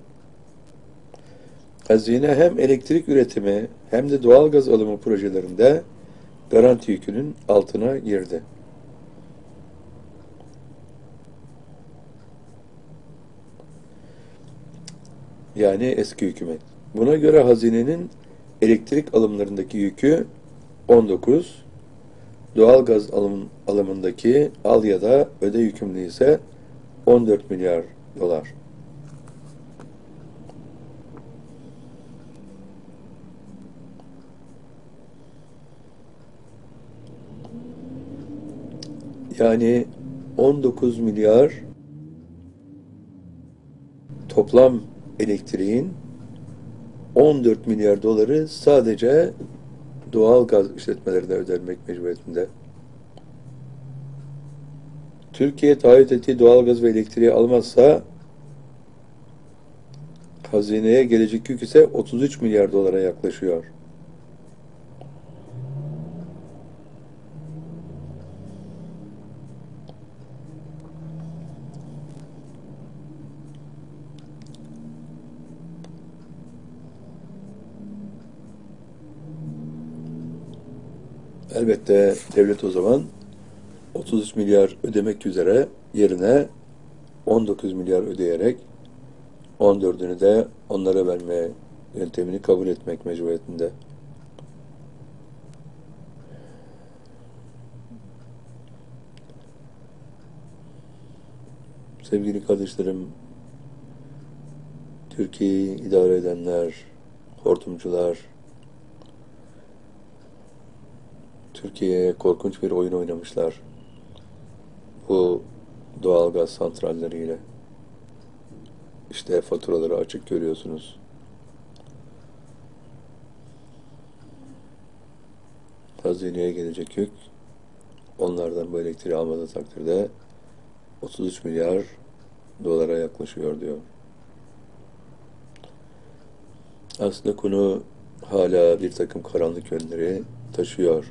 Hazine hem elektrik üretimi hem de doğal gaz alımı projelerinde garanti yükünün altına girdi. Yani eski hükümet. Buna göre hazinenin elektrik alımlarındaki yükü on dokuz, doğal gaz alım, alımındaki al ya da öde yükümlü ise on dört milyar dolar. Yani on dokuz milyar toplam elektriğin on dört milyar doları sadece doğal gaz işletmelerine ödenmek mecburiyetinde. Türkiye taahhüt ettiği doğal gaz ve elektriği almazsa hazineye gelecek yük ise otuz üç milyar dolara yaklaşıyor. Elbette devlet o zaman otuz üç milyar ödemek üzere yerine on dokuz milyar ödeyerek on dördünü de onlara verme yöntemini kabul etmek mecburiyetinde. Sevgili kardeşlerim, Türkiye'yi idare edenler, hortumcular, Türkiye'ye korkunç bir oyun oynamışlar. Bu doğalgaz santralleriyle. İşte faturaları açık görüyorsunuz. Hazineye gelecek yük, onlardan bu elektriği almadığı takdirde otuz üç milyar dolara yaklaşıyor diyor. Aslında konu hala bir takım karanlık yönleri taşıyor.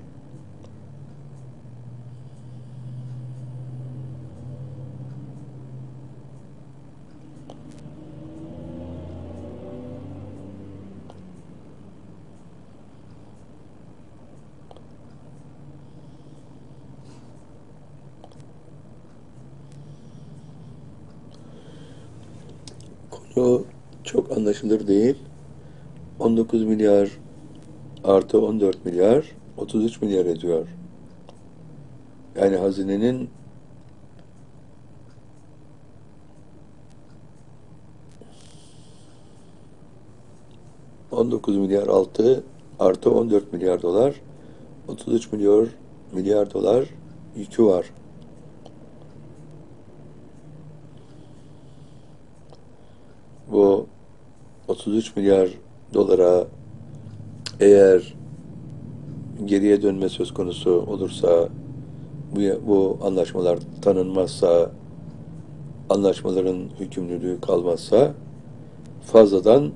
Konu çok anlaşılır değil. on dokuz milyar artı on dört milyar otuz üç milyar ediyor. Yani hazinenin on dokuz milyar altı artı on dört milyar dolar otuz üç milyar milyar dolar yükü var. Bu otuz üç milyar dolara eğer geriye dönme söz konusu olursa, bu, bu anlaşmalar tanınmazsa, anlaşmaların hükümlülüğü kalmazsa fazladan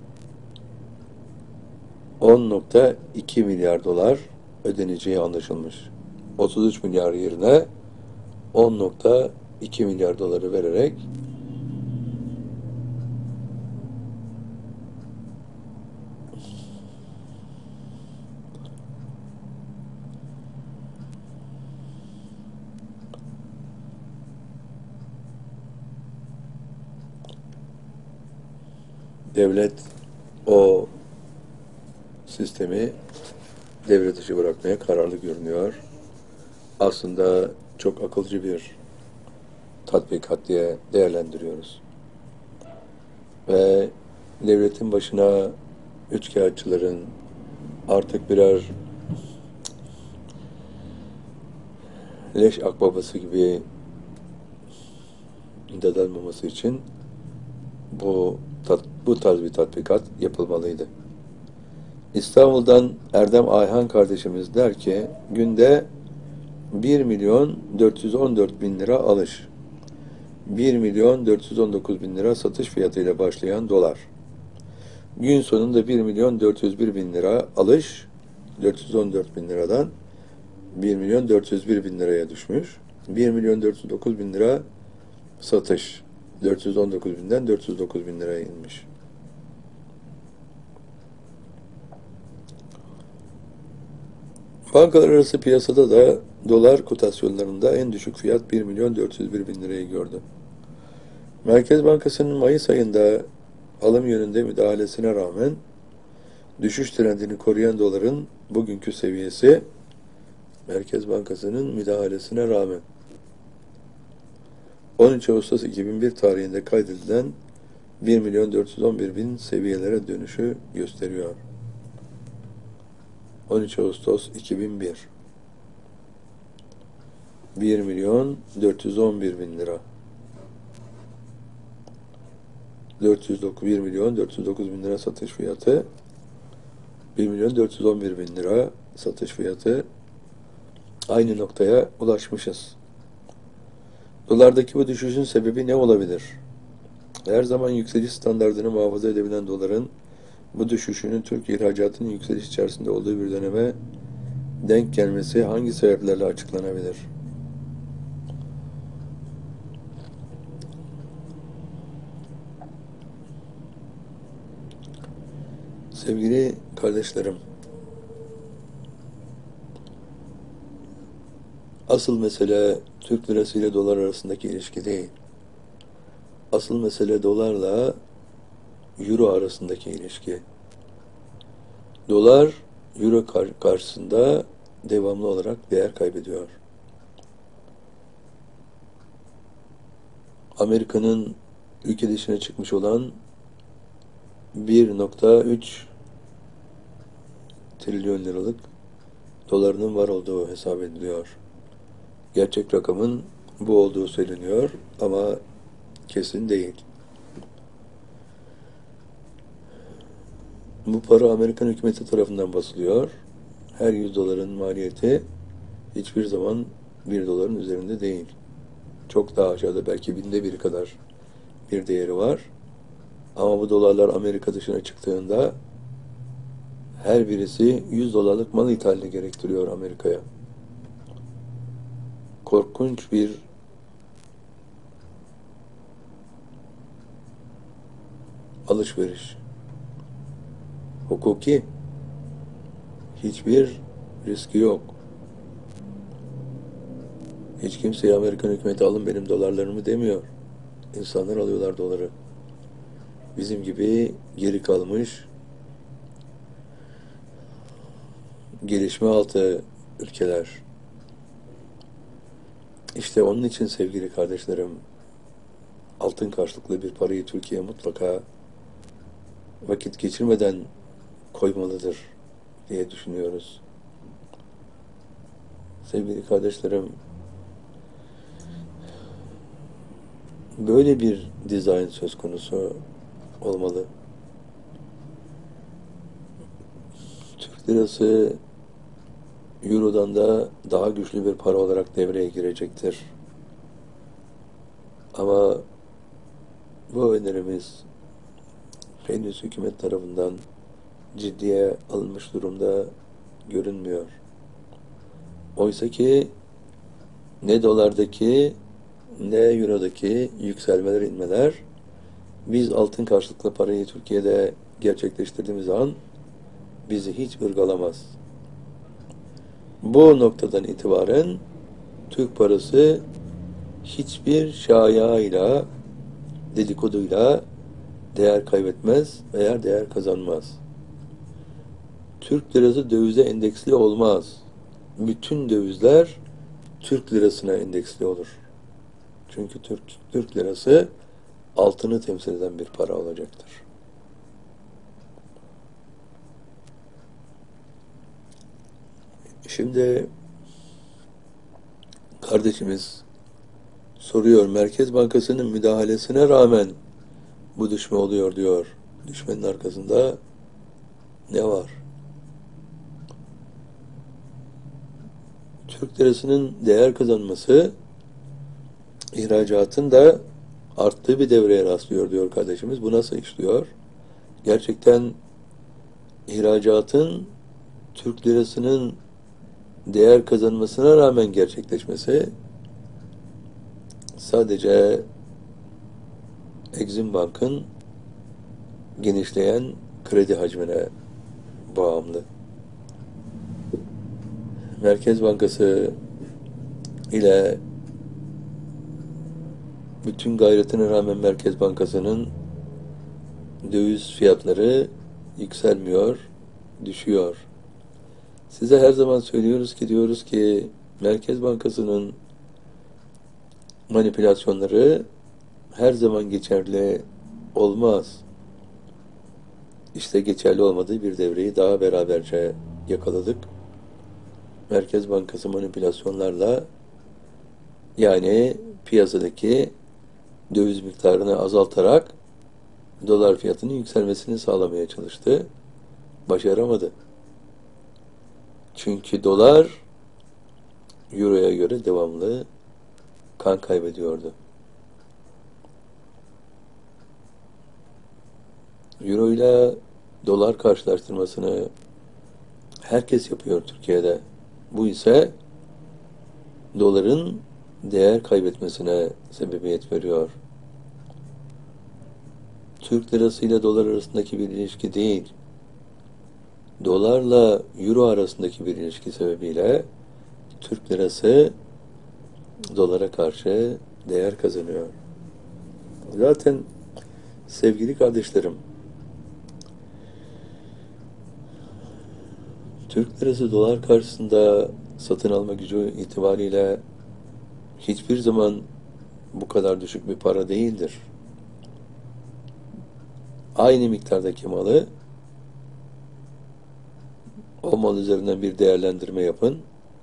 on nokta iki milyar dolar ödeneceği anlaşılmış. otuz üç milyar yerine on nokta iki milyar doları vererek devlet o sistemi devre dışı bırakmaya kararlı görünüyor. Aslında çok akılcı bir tatbikat diye değerlendiriyoruz. Ve devletin başına üçkağıtçıların artık birer leş akbabası gibi dadanmaması için bu tat, bu tarz bir tatbikat yapılmalıydı. İstanbul'dan Erdem Ayhan kardeşimiz der ki günde bir milyon dört yüz on dört bin lira alış, bir milyon dört yüz on dokuz bin lira satış fiyatıyla başlayan dolar. Gün sonunda bir milyon dört yüz bir bin lira alış, dört yüz on dört bin liradan bir milyon dört yüz bir bin liraya düşmüş. bir milyon dört yüz dokuz bin lira satış. dört yüz on dokuz binden dört yüz dokuz bin liraya inmiş. Bankalar arası piyasada da dolar kotasyonlarında en düşük fiyat bir milyon dört yüz bir bin lirayı gördü. Merkez Bankası'nın Mayıs ayında alım yönünde müdahalesine rağmen düşüş trendini koruyan doların bugünkü seviyesi, Merkez Bankası'nın müdahalesine rağmen on üç Ağustos iki bin bir tarihinde kaydedilen bir milyon dört yüz on bir bin seviyelere dönüşü gösteriyor. on üç Ağustos iki bin bir, bir milyon dört yüz on bir bin lira. dört yüz dokuz, bir milyon dört yüz dokuz bin lira satış fiyatı, bir milyon dört yüz on bir bin lira satış fiyatı, aynı noktaya ulaşmışız. Dolardaki bu düşüşün sebebi ne olabilir? Her zaman yükseliş standardını muhafaza edebilen doların bu düşüşünün Türk ihracatının yükseliş içerisinde olduğu bir döneme denk gelmesi hangi sebeplerle açıklanabilir? Sevgili kardeşlerim, asıl mesele Türk lirası ile dolar arasındaki ilişki değil. Asıl mesele dolarla euro arasındaki ilişki. Dolar euro kar karşısında devamlı olarak değer kaybediyor. Amerika'nın ülke dışına çıkmış olan bir nokta üç trilyon liralık dolarının var olduğu hesap ediliyor. Gerçek rakamın bu olduğu söyleniyor ama kesin değil. Bu para Amerikan hükümeti tarafından basılıyor. Her yüz doların maliyeti hiçbir zaman bir doların üzerinde değil. Çok daha aşağıda, belki binde biri kadar bir değeri var. Ama bu dolarlar Amerika dışına çıktığında her birisi yüz dolarlık mal ithalini gerektiriyor Amerika'ya. Korkunç bir alışveriş. Hukuki. Hiçbir riski yok. Hiç kimseye Amerikan hükümeti alın benim dolarlarımı demiyor. İnsanlar alıyorlar doları. Bizim gibi geri kalmış, gelişme altı ülkeler. İşte onun için sevgili kardeşlerim, altın karşılıklı bir parayı Türkiye mutlaka vakit geçirmeden koymalıdır diye düşünüyoruz. Sevgili kardeşlerim, böyle bir dizayn söz konusu olmalı. Türk lirası Euro'dan da daha güçlü bir para olarak devreye girecektir. Ama bu önerimiz henüz hükümet tarafından ciddiye alınmış durumda görünmüyor. Oysa ki ne dolardaki ne eurodaki yükselmeler, inmeler, biz altın karşılıklı parayı Türkiye'de gerçekleştirdiğimiz an bizi hiç ırgalamaz. Bu noktadan itibaren Türk parası hiçbir şayayla, dedikoduyla değer kaybetmez veya değer kazanmaz. Türk lirası dövize endeksli olmaz. Bütün dövizler Türk lirasına endeksli olur. Çünkü Türk, Türk lirası altını temsil eden bir para olacaktır. Şimdi kardeşimiz soruyor, Merkez Bankası'nın müdahalesine rağmen bu düşme oluyor diyor. Düşmenin arkasında ne var? Türk lirasının değer kazanması ihracatın da arttığı bir devreye rastlıyor diyor kardeşimiz. Bu nasıl işliyor? Gerçekten ihracatın Türk lirasının değer kazanmasına rağmen gerçekleşmesi sadece Exim Bank'ın genişleyen kredi hacmine bağımlı. Merkez Bankası ile bütün gayretine rağmen Merkez Bankası'nın döviz fiyatları yükselmiyor, düşüyor. Size her zaman söylüyoruz ki diyoruz ki Merkez Bankası'nın manipülasyonları her zaman geçerli olmaz. İşte geçerli olmadığı bir devreyi daha beraberce yakaladık. Merkez Bankası manipülasyonlarla, yani piyasadaki döviz miktarını azaltarak dolar fiyatının yükselmesini sağlamaya çalıştı. Başaramadı. Çünkü dolar Euro'ya göre devamlı kan kaybediyordu. Euro ile dolar karşılaştırmasını herkes yapıyor Türkiye'de. Bu ise doların değer kaybetmesine sebebiyet veriyor. Türk lirası ile dolar arasındaki bir ilişki değil, dolarla euro arasındaki bir ilişki sebebiyle Türk lirası dolara karşı değer kazanıyor. Zaten sevgili kardeşlerim, Türk lirası dolar karşısında satın alma gücü itibariyle hiçbir zaman bu kadar düşük bir para değildir. Aynı miktardaki malı o mal üzerinden bir değerlendirme yapın.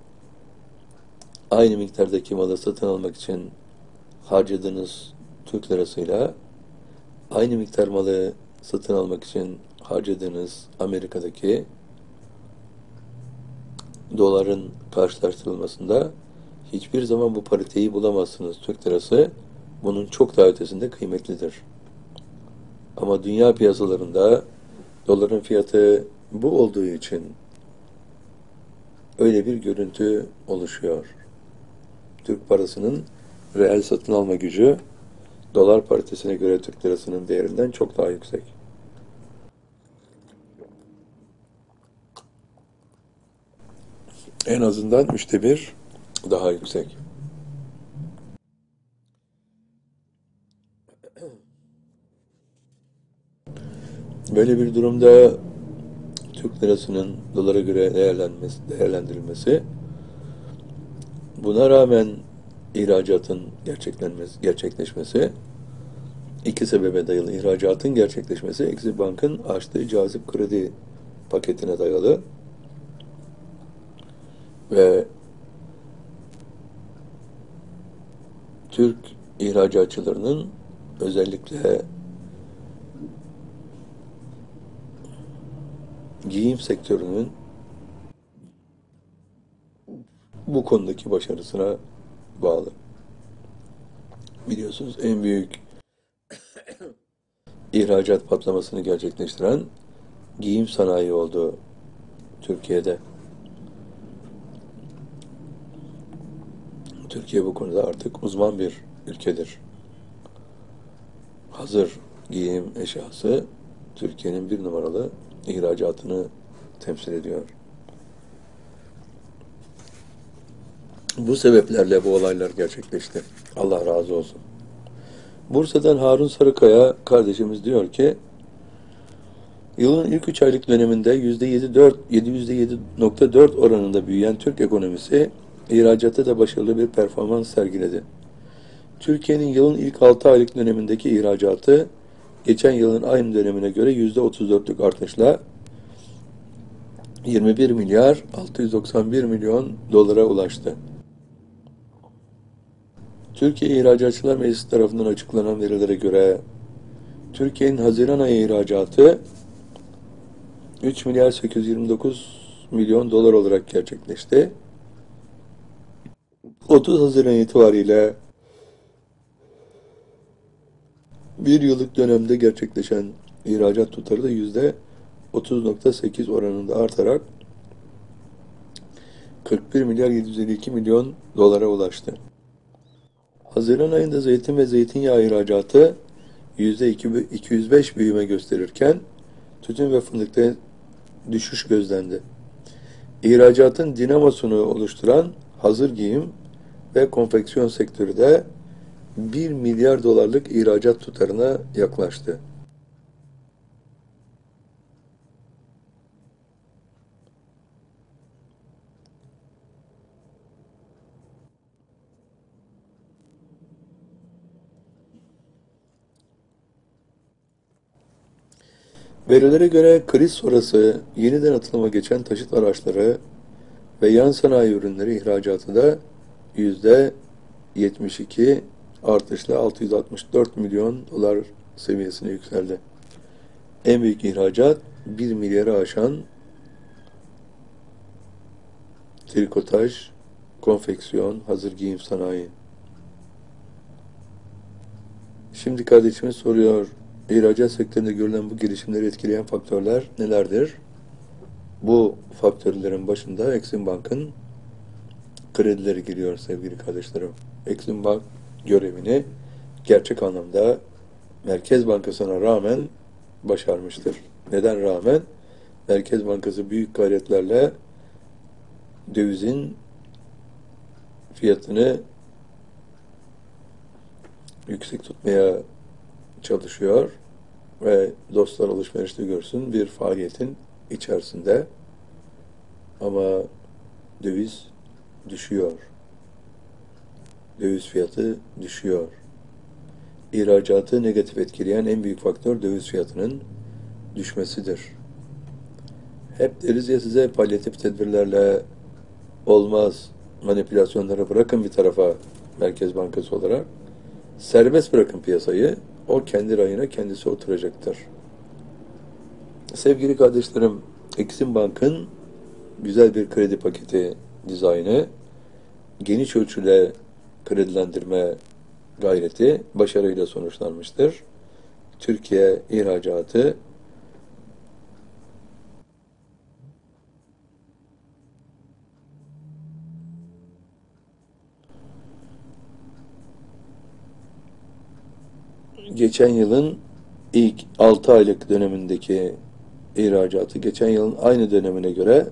Aynı miktardaki malı satın almak için harcadığınız Türk lirasıyla aynı miktar malı satın almak için harcadığınız Amerika'daki doların karşılaştırılmasında hiçbir zaman bu pariteyi bulamazsınız. Türk lirası bunun çok daha ötesinde kıymetlidir. Ama dünya piyasalarında doların fiyatı bu olduğu için öyle bir görüntü oluşuyor. Türk parasının reel satın alma gücü dolar paritesine göre Türk lirasının değerinden çok daha yüksek. En azından üçte bir daha yüksek. Böyle bir durumda Türk lirasının dolara göre değerlenmesi, değerlendirilmesi, buna rağmen ihracatın gerçeklenmesi, gerçekleşmesi, iki sebebe dayalı. İhracatın gerçekleşmesi, Exim Bank'ın açtığı cazip kredi paketine dayalı ve Türk ihracatçılarının özellikle giyim sektörünün bu konudaki başarısına bağlı. Biliyorsunuz en büyük ihracat patlamasını gerçekleştiren giyim sanayi oldu Türkiye'de. Türkiye bu konuda artık uzman bir ülkedir. Hazır giyim eşyası Türkiye'nin bir numaralı ihracatını temsil ediyor. Bu sebeplerle bu olaylar gerçekleşti. Allah razı olsun. Bursa'dan Harun Sarıkaya kardeşimiz diyor ki, yılın ilk üç aylık döneminde yüzde yedi nokta dört oranında büyüyen Türk ekonomisi ihracatta da başarılı bir performans sergiledi. Türkiye'nin yılın ilk altı aylık dönemindeki ihracatı geçen yılın aynı dönemine göre yüzde otuz dörtlük artışla yirmi bir milyar altı yüz doksan bir milyon dolara ulaştı. Türkiye İhracatçılar Meclisi tarafından açıklanan verilere göre Türkiye'nin Haziran ayı ihracatı üç milyar sekiz yüz yirmi dokuz milyon dolar olarak gerçekleşti. otuz Haziran itibariyle bir yıllık dönemde gerçekleşen ihracat tutarı da yüzde otuz nokta sekiz oranında artarak kırk bir milyar yedi yüz elli iki milyon dolara ulaştı. Haziran ayında zeytin ve zeytinyağı ihracatı yüzde iki yüz beş büyüme gösterirken tütün ve fındıkta düşüş gözlendi. İhracatın dinamosunu oluşturan hazır giyim ve konfeksiyon sektörü de bir milyar dolarlık ihracat tutarına yaklaştı. Verilere göre kriz sonrası yeniden atılıma geçen taşıt araçları ve yan sanayi ürünleri ihracatı da yüzde yetmiş iki artışla altı yüz altmış dört milyon dolar seviyesine yükseldi. En büyük ihracat bir milyarı aşan trikotaj, konfeksiyon, hazır giyim sanayi. Şimdi kardeşimiz soruyor, ihracat sektöründe görülen bu gelişimleri etkileyen faktörler nelerdir? Bu faktörlerin başında Exim Bank'ın kredileri giriyor sevgili kardeşlerim. Exim Bank görevini gerçek anlamda Merkez Bankası'na rağmen başarmıştır. Neden rağmen? Merkez Bankası büyük gayretlerle dövizin fiyatını yüksek tutmaya çalışıyor ve dostlar alışverişte görsün bir faaliyetin içerisinde, ama döviz düşüyor. Döviz fiyatı düşüyor. İhracatı negatif etkileyen en büyük faktör döviz fiyatının düşmesidir. Hep deriz ya size, palyatif tedbirlerle olmaz, manipülasyonları bırakın bir tarafa Merkez Bankası olarak. Serbest bırakın piyasayı, o kendi rayına kendisi oturacaktır. Sevgili kardeşlerim, Exim Bank'ın güzel bir kredi paketi dizaynı, geniş ölçüde kredilendirme gayreti başarıyla sonuçlanmıştır. Türkiye ihracatı geçen yılın ilk altı aylık dönemindeki ihracatı geçen yılın aynı dönemine göre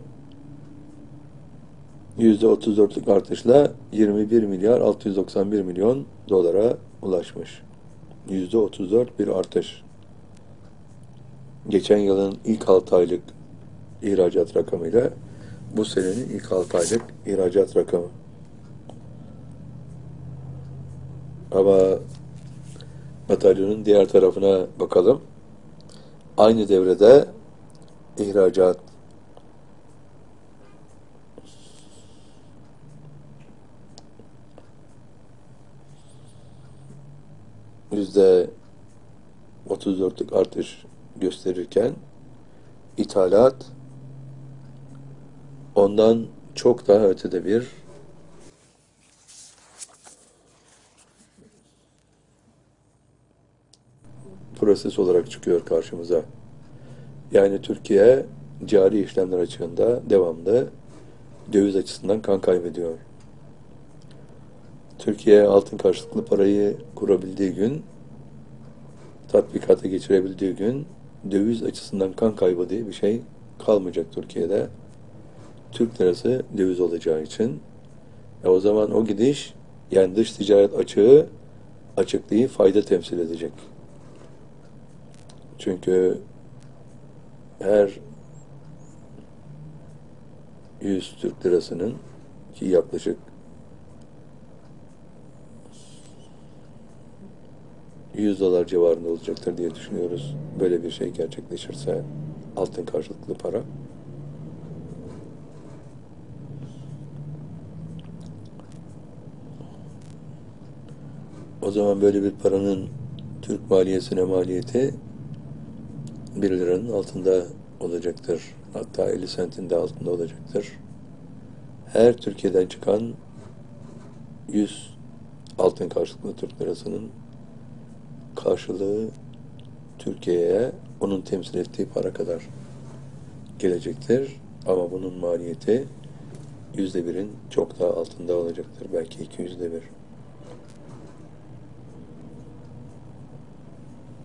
yüzde otuz dörtlük artışla yirmi bir milyar altı yüz doksan bir milyon dolara ulaşmış. yüzde otuz dört bir artış. Geçen yılın ilk altı aylık ihracat rakamıyla bu senenin ilk altı aylık ihracat rakamı. Ama madalyonun diğer tarafına bakalım. Aynı devrede ihracat yüzde otuz dörtlük artış gösterirken ithalat ondan çok daha ötede bir proses olarak çıkıyor karşımıza. Yani Türkiye cari işlemler açığında devamlı döviz açısından kan kaybediyor. Türkiye altın karşılıklı parayı kurabildiği gün, tatbikata geçirebildiği gün döviz açısından kan kaybı diye bir şey kalmayacak Türkiye'de. Türk lirası döviz olacağı için. E o zaman o gidiş, yani dış ticaret açığı açık değil, fayda temsil edecek. Çünkü her yüz Türk lirasının, ki yaklaşık yüz dolar civarında olacaktır diye düşünüyoruz. Böyle bir şey gerçekleşirse, altın karşılıklı para. O zaman böyle bir paranın Türk maliyesine maliyeti bir liranın altında olacaktır. Hatta elli sentin de altında olacaktır. Her Türkiye'den çıkan yüz altın karşılıklı Türk lirasının karşılığı Türkiye'ye onun temsil ettiği para kadar gelecektir. Ama bunun maliyeti yüzde birin çok daha altında olacaktır. Belki iki yüzde bir.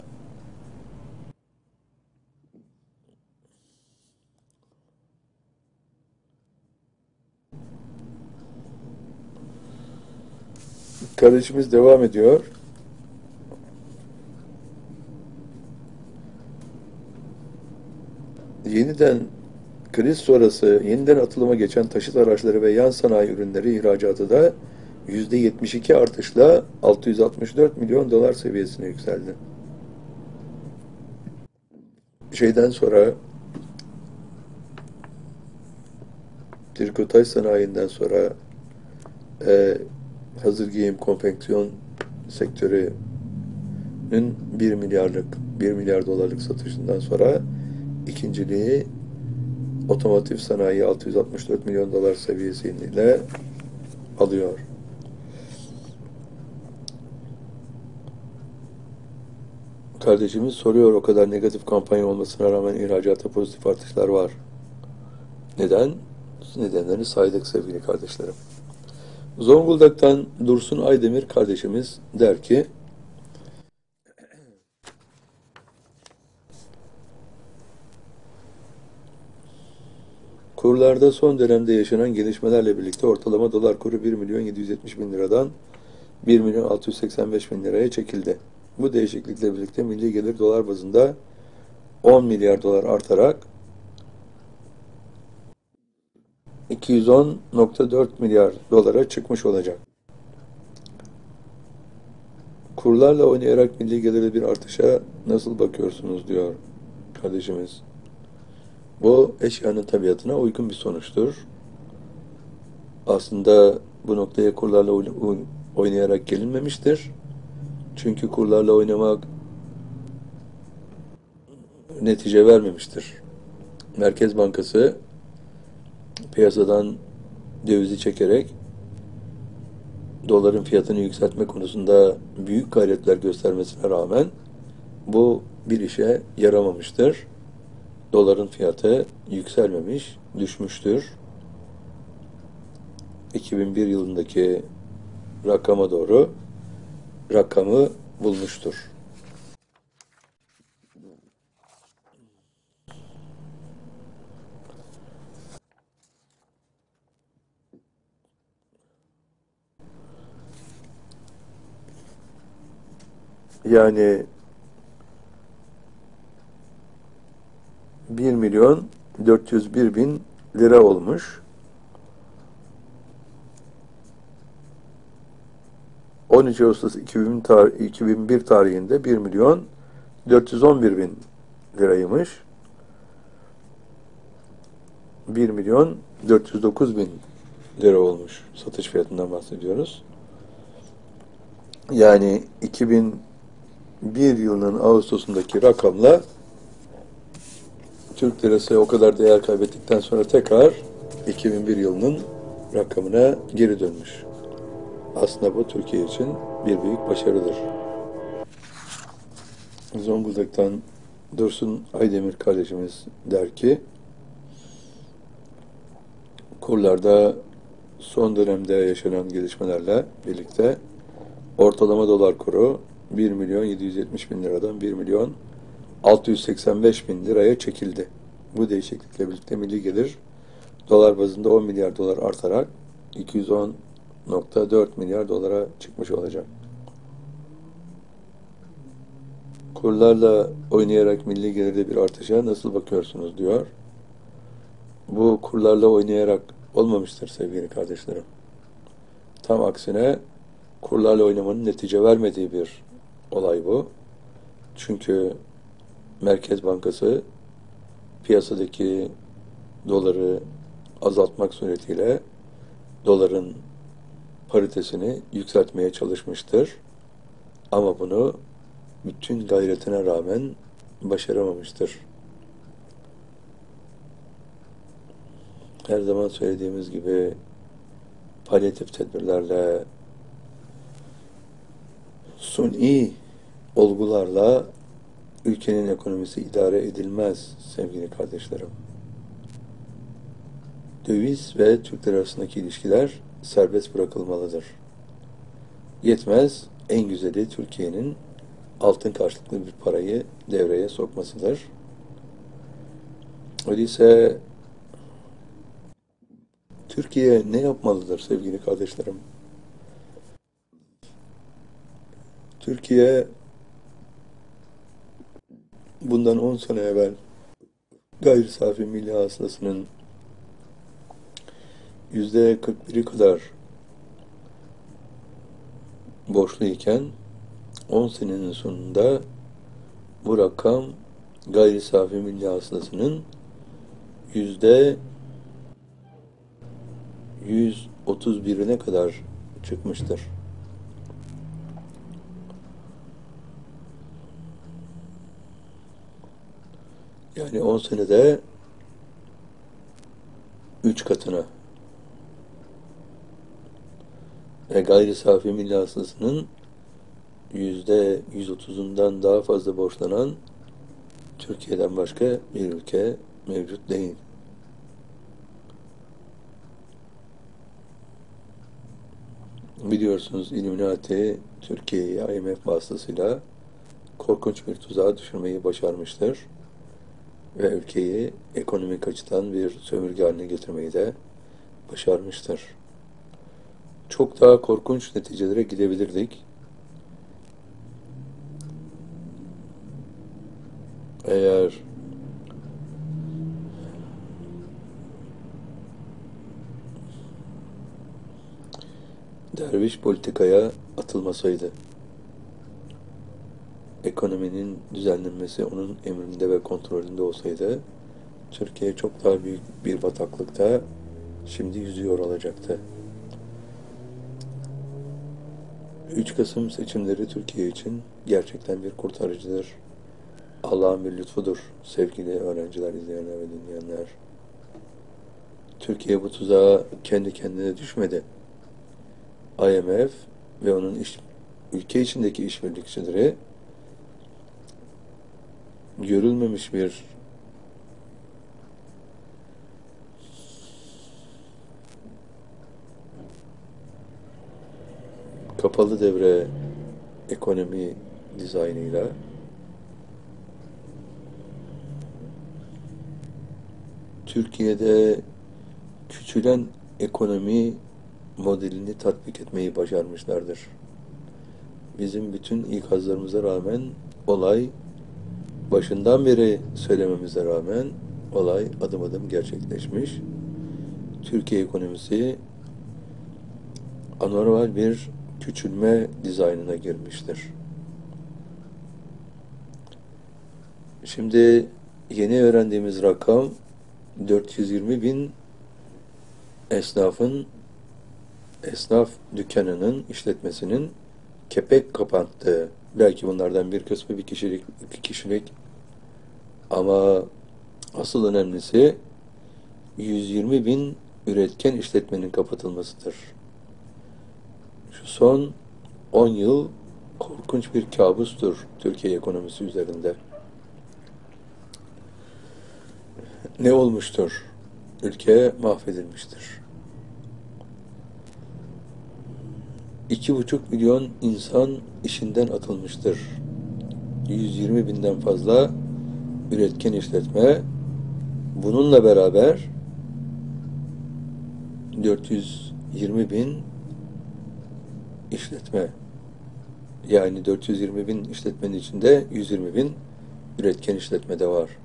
Kardeşimiz devam ediyor. Yeniden kriz sonrası yeniden atılıma geçen taşıt araçları ve yan sanayi ürünleri ihracatı da yüzde yetmiş iki artışla altı yüz altmış dört milyon dolar seviyesine yükseldi. Şeyden sonra trikotaj sanayinden sonra e, hazır giyim konfeksiyon sektörünün bir milyarlık bir milyar dolarlık satışından sonra ikinciliği otomotiv sanayi altı yüz altmış dört milyon dolar seviyesiyle alıyor. Kardeşimiz soruyor, o kadar negatif kampanya olmasına rağmen ihracata pozitif artışlar var. Neden? Nedenlerini saydık sevgili kardeşlerim. Zonguldak'tan Dursun Aydemir kardeşimiz der ki, kurlarda son dönemde yaşanan gelişmelerle birlikte ortalama dolar kuru bir milyon yedi yüz yetmiş bin liradan bir milyon altı yüz seksen beş bin liraya çekildi. Bu değişiklikle birlikte milli gelir dolar bazında on milyar dolar artarak iki yüz on nokta dört milyar dolara çıkmış olacak. Kurlarla oynayarak milli gelirde bir artışa nasıl bakıyorsunuz diyor kardeşimiz. Bu eşyanın tabiatına uygun bir sonuçtur. Aslında bu noktaya kurlarla oynayarak gelinmemiştir. Çünkü kurlarla oynamak netice vermemiştir. Merkez Bankası piyasadan dövizi çekerek doların fiyatını yükseltme konusunda büyük gayretler göstermesine rağmen bu bir işe yaramamıştır. Doların fiyatı yükselmemiş, düşmüştür. iki bin bir yılındaki rakama doğru rakamı bulmuştur. Yani bir milyon dört yüz bir bin lira olmuş. on üç Ağustos iki bin, tar- iki bin bir tarihinde bir milyon dört yüz on bir bin liraymış. bir milyon dört yüz dokuz bin lira olmuş. Satış fiyatından bahsediyoruz. Yani iki bin bir yılının Ağustos'undaki rakamla Türk lirası o kadar değer kaybettikten sonra tekrar iki bin bir yılının rakamına geri dönmüş. Aslında bu Türkiye için bir büyük başarıdır. Zonguldak'tan Dursun Aydemir kardeşimiz der ki, kurlarda son dönemde yaşanan gelişmelerle birlikte ortalama dolar kuru bir milyon yedi yüz yetmiş bin liradan bir milyon altı yüz seksen beş bin liraya çekildi. Bu değişiklikle birlikte milli gelir dolar bazında on milyar dolar artarak iki yüz on nokta dört milyar dolara çıkmış olacak. Kurlarla oynayarak milli gelirde bir artışa nasıl bakıyorsunuz diyor. Bu kurlarla oynayarak olmamıştır sevgili kardeşlerim. Tam aksine kurlarla oynamanın netice vermediği bir olay bu. Çünkü Merkez Bankası piyasadaki doları azaltmak suretiyle doların paritesini yükseltmeye çalışmıştır. Ama bunu bütün gayretine rağmen başaramamıştır. Her zaman söylediğimiz gibi palyatif tedbirlerle, suni olgularla ülkenin ekonomisi idare edilmez sevgili kardeşlerim. Döviz ve Türk lirası arasındaki ilişkiler serbest bırakılmalıdır. Yetmez, en güzeli Türkiye'nin altın karşılıklı bir parayı devreye sokmasıdır. Öyleyse Türkiye ne yapmalıdır sevgili kardeşlerim? Türkiye bundan on sene evvel gayri safi milli hasılasının yüzde kırk biri kadar borçluyken on senenin sonunda bu rakam gayri safi milli hasılasının yüzde yüz otuz birine kadar çıkmıştır. Yani on senede üç katına ve gayri safi milli hasılasının yüzde yüz otuzundan daha fazla borçlanan Türkiye'den başka bir ülke mevcut değil. Biliyorsunuz Illuminati Türkiye'yi I M F vasıtasıyla korkunç bir tuzağa düşürmeyi başarmıştır ve ülkeyi ekonomik açıdan bir sömürge haline getirmeyi de başarmıştır. Çok daha korkunç neticelere gidebilirdik. Eğer derviş politikaya atılmasaydı, ekonominin düzenlenmesi onun emrinde ve kontrolünde olsaydı, Türkiye çok daha büyük bir bataklıkta şimdi yüzüyor olacaktı. üç Kasım seçimleri Türkiye için gerçekten bir kurtarıcıdır. Allah'ın bir lütfudur sevgili öğrenciler, izleyenler ve dinleyenler. Türkiye bu tuzağa kendi kendine düşmedi. I M F ve onun iş, ülke içindeki işbirlikçileri görülmemiş bir kapalı devre ekonomi dizaynıyla Türkiye'de küçülen ekonomi modelini tatbik etmeyi başarmışlardır. Bizim bütün ikazlarımıza rağmen olay, başından beri söylememize rağmen olay adım adım gerçekleşmiş. Türkiye ekonomisi anormal bir küçülme dizaynına girmiştir. Şimdi yeni öğrendiğimiz rakam dört yüz yirmi bin esnafın esnaf dükkanının, işletmesinin kepek kapattığı. Belki bunlardan bir kısmı bir kişilik, iki kişilik, ama asıl önemlisi yüz yirmi bin üretken işletmenin kapatılmasıdır. Şu son on yıl korkunç bir kabustur Türkiye ekonomisi üzerinde. Ne olmuştur? Ülke mahvedilmiştir. İki buçuk milyon insan işinden atılmıştır. yüz yirmi binden fazla üretken işletme, bununla beraber dört yüz yirmi bin işletme, yani dört yüz yirmi bin işletmenin içinde yüz yirmi bin üretken işletme de var.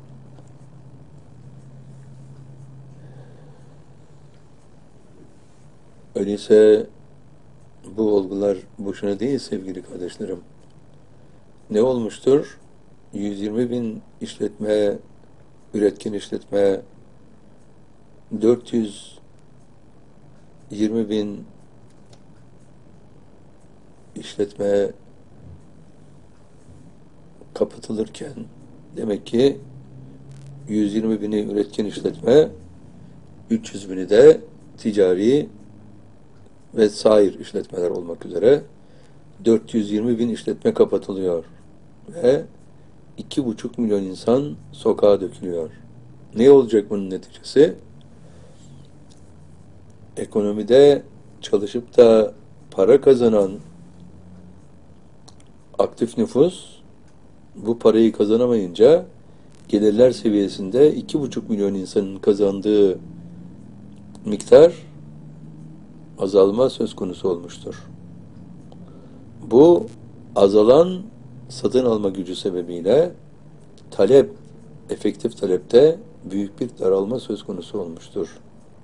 Öyleyse bu olgular boşuna değil sevgili kardeşlerim. Ne olmuştur? yüz yirmi bin işletme, üretken işletme, dört yüz yirmi bin işletme kapatılırken demek ki yüz yirmi bini üretken işletme, üç yüz bini de ticari ve sair işletmeler olmak üzere dört yüz yirmi bin işletme kapatılıyor ve iki buçuk milyon insan sokağa dökülüyor. Ne olacak bunun neticesi? Ekonomide çalışıp da para kazanan aktif nüfus bu parayı kazanamayınca gelirler seviyesinde iki buçuk milyon insanın kazandığı miktar azalma söz konusu olmuştur. Bu azalan satın alma gücü sebebiyle talep, efektif talepte büyük bir daralma söz konusu olmuştur.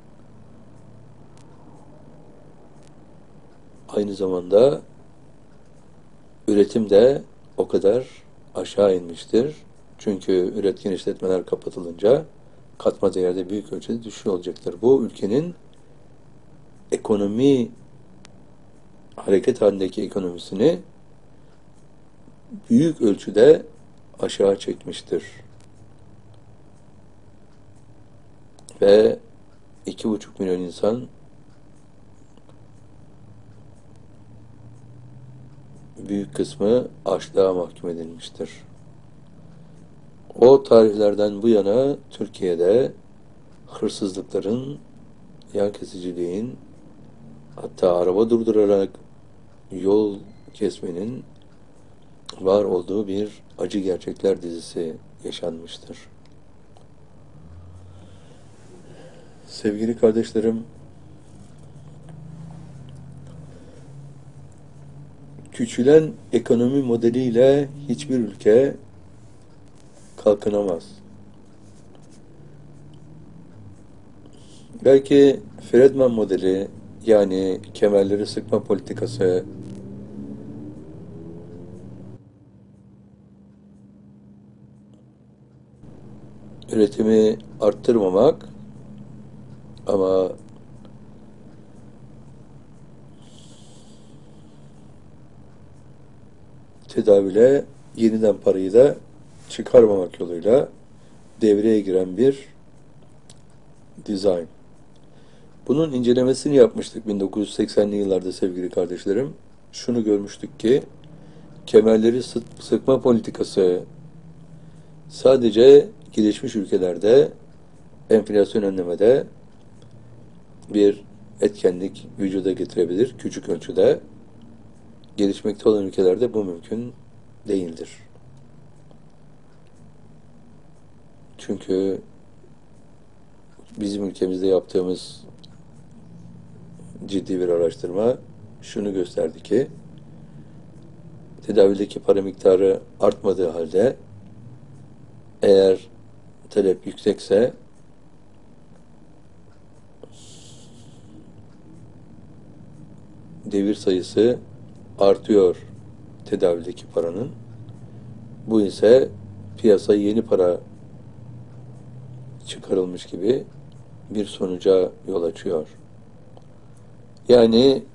Aynı zamanda üretim de o kadar aşağı inmiştir. Çünkü üretken işletmeler kapatılınca katma değerde büyük ölçüde düşüş olacaktır. Bu ülkenin ekonomi hareket halindeki ekonomisini büyük ölçüde aşağı çekmiştir. Ve iki buçuk milyon insan büyük kısmı açlığa mahkum edilmiştir. O tarihlerden bu yana Türkiye'de hırsızlıkların, yan kesiciliğin, hatta araba durdurarak yol kesmenin var olduğu bir acı gerçekler dizisi yaşanmıştır. Sevgili kardeşlerim, küçülen ekonomi modeliyle hiçbir ülke kalkınamaz. Belki Friedman modeli, yani kemerleri sıkma politikası, üretimi arttırmamak ama tedavüle yeniden parayı da çıkarmamak yoluyla devreye giren bir dizayn. Bunun incelemesini yapmıştık bin dokuz yüz seksenli yıllarda sevgili kardeşlerim. Şunu görmüştük ki kemerleri sıkma politikası sadece gelişmiş ülkelerde enflasyon önlemede bir etkenlik vücuda getirebilir küçük ölçüde. Gelişmekte olan ülkelerde bu mümkün değildir. Çünkü bizim ülkemizde yaptığımız ciddi bir araştırma şunu gösterdi ki tedavüldeki para miktarı artmadığı halde eğer talep yüksekse devir sayısı artıyor tedavüldeki paranın. Bu ise piyasaya yeni para çıkarılmış gibi bir sonuca yol açıyor. Yani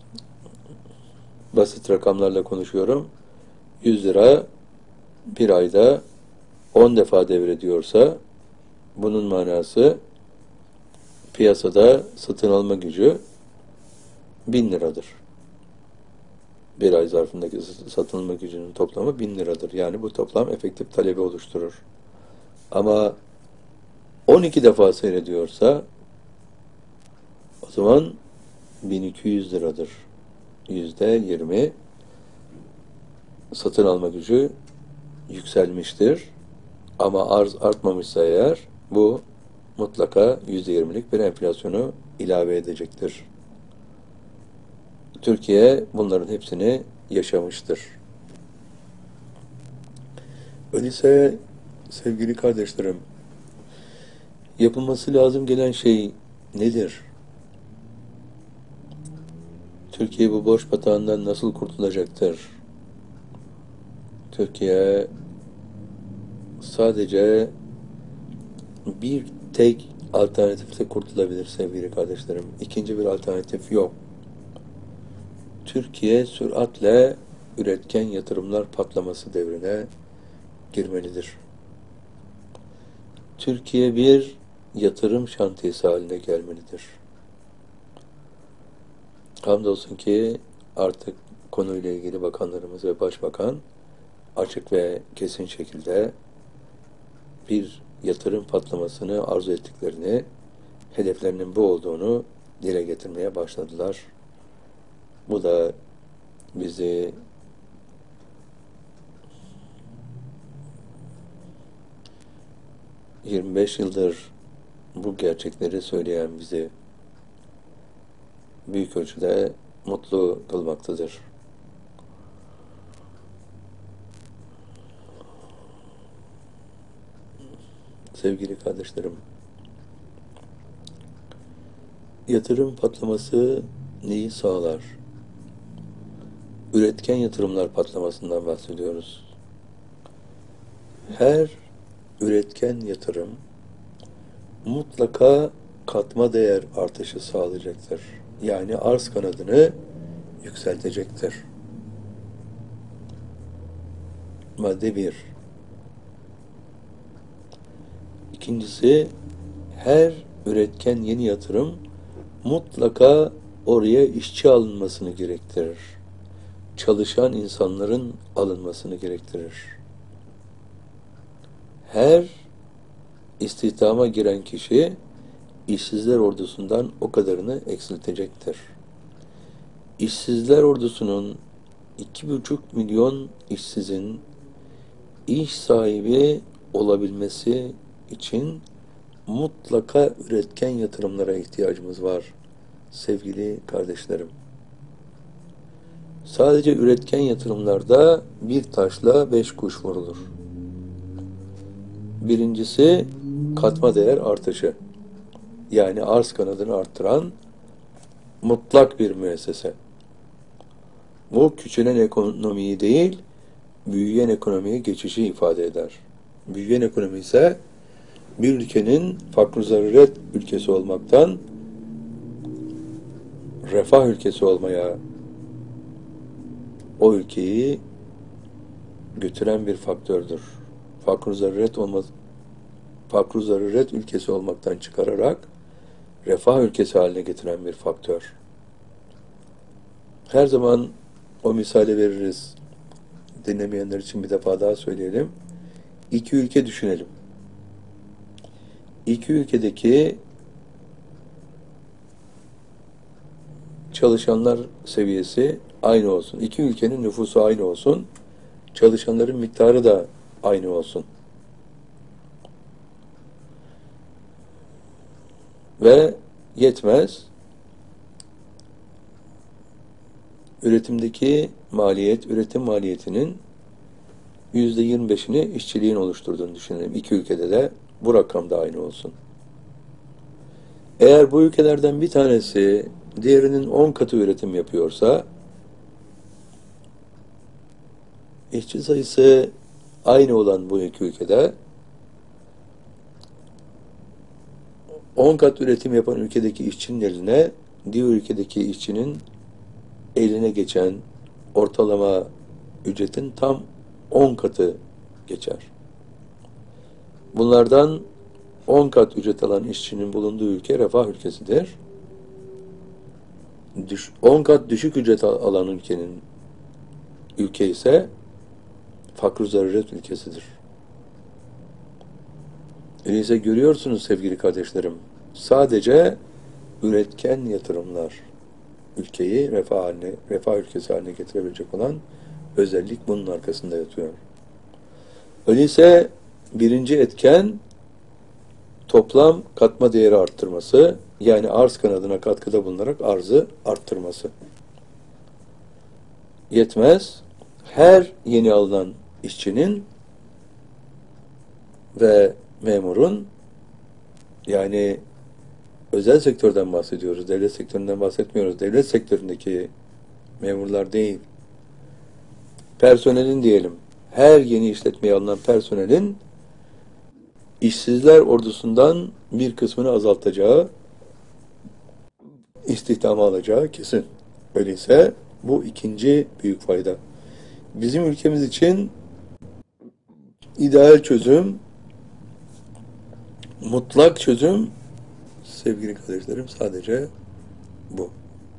basit rakamlarla konuşuyorum. yüz lira bir ayda on defa devrediyorsa bunun manası piyasada satın alma gücü bin liradır. Bir ay zarfındaki satın alma gücünün toplamı bin liradır. Yani bu toplam efektif talebi oluşturur. Ama on iki defa seyrediyorsa o zaman bin iki yüz liradır. Yüzde yirmi satın alma gücü yükselmiştir. Ama arz artmamışsa eğer bu mutlaka yüzde yirmilik bir enflasyonu ilave edecektir. Türkiye bunların hepsini yaşamıştır. Öyleyse sevgili kardeşlerim, yapılması lazım gelen şey nedir? Türkiye bu borç batağından nasıl kurtulacaktır? Türkiye sadece bir tek alternatifle kurtulabilir sevgili kardeşlerim. İkinci bir alternatif yok. Türkiye süratle üretken yatırımlar patlaması devrine girmelidir. Türkiye bir yatırım şantiyesi haline gelmelidir. Hamdolsun ki artık konuyla ilgili bakanlarımız ve başbakan açık ve kesin şekilde bir yatırım patlamasını arzu ettiklerini, hedeflerinin bu olduğunu dile getirmeye başladılar. Bu da bizi yirmi beş yıldır bu gerçekleri söyleyen bizi büyük ölçüde mutlu kılmaktadır. sevgili kardeşlerim. Yatırım patlaması neyi sağlar? Üretken yatırımlar patlamasından bahsediyoruz. Her üretken yatırım mutlaka katma değer artışı sağlayacaktır. Yani arz kanadını yükseltecektir. Madde bir. İkincisi, her üretken yeni yatırım mutlaka oraya işçi alınmasını gerektirir. Çalışan insanların alınmasını gerektirir. Her istihdama giren kişi işsizler ordusundan o kadarını eksiltecektir. İşsizler ordusunun iki buçuk milyon işsizin iş sahibi olabilmesi için mutlaka üretken yatırımlara ihtiyacımız var sevgili kardeşlerim. Sadece üretken yatırımlarda bir taşla beş kuş vurulur. Birincisi katma değer artışı. Yani arz kanadını arttıran mutlak bir müessese. Bu küçülen ekonomiyi değil, büyüyen ekonomiye geçişi ifade eder. Büyüyen ekonomi ise bir ülkenin fakr-ı zaruret ülkesi olmaktan refah ülkesi olmaya o ülkeyi götüren bir faktördür. Fakr-ı zaruret olmaz, fakr-ı zaruret ülkesi olmaktan çıkararak refah ülkesi haline getiren bir faktör. Her zaman o misali veririz. Dinlemeyenler için bir defa daha söyleyelim. İki ülke düşünelim. İki ülkedeki çalışanlar seviyesi aynı olsun. İki ülkenin nüfusu aynı olsun. Çalışanların miktarı da aynı olsun. Ve yetmez. Üretimdeki maliyet, üretim maliyetinin yüzde yirmi beşini işçiliğin oluşturduğunu düşünelim. İki ülkede de bu rakam da aynı olsun. Eğer bu ülkelerden bir tanesi diğerinin on katı üretim yapıyorsa, işçi sayısı aynı olan bu iki ülkede on kat üretim yapan ülkedeki işçinin eline diğer ülkedeki işçinin eline geçen ortalama ücretin tam on katı geçer. Bunlardan on kat ücret alan işçinin bulunduğu ülke refah ülkesidir. on kat düşük ücret alan ülkenin ülke ise fakr-ı zaruret ülkesidir. Öyleyse görüyorsunuz sevgili kardeşlerim, sadece üretken yatırımlar ülkeyi refah haline, refah ülkesi haline getirebilecek olan özellik bunun arkasında yatıyor. Öyleyse birinci etken toplam katma değeri arttırması, yani arz kanadına katkıda bulunarak arzı arttırması. Yetmez. Her yeni alınan işçinin ve memurun, yani özel sektörden bahsediyoruz, devlet sektöründen bahsetmiyoruz. Devlet sektöründeki memurlar değil, personelin diyelim, her yeni işletmeye alınan personelin işsizler ordusundan bir kısmını azaltacağı, istihdama alacağı kesin. Öyleyse bu ikinci büyük fayda. Bizim ülkemiz için ideal çözüm, mutlak çözüm sevgili kardeşlerim sadece bu.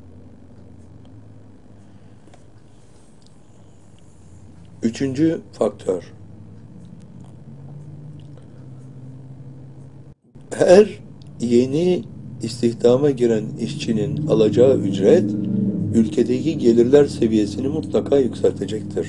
Üçüncü faktör. Her yeni istihdama giren işçinin alacağı ücret ülkedeki gelirler seviyesini mutlaka yükseltecektir.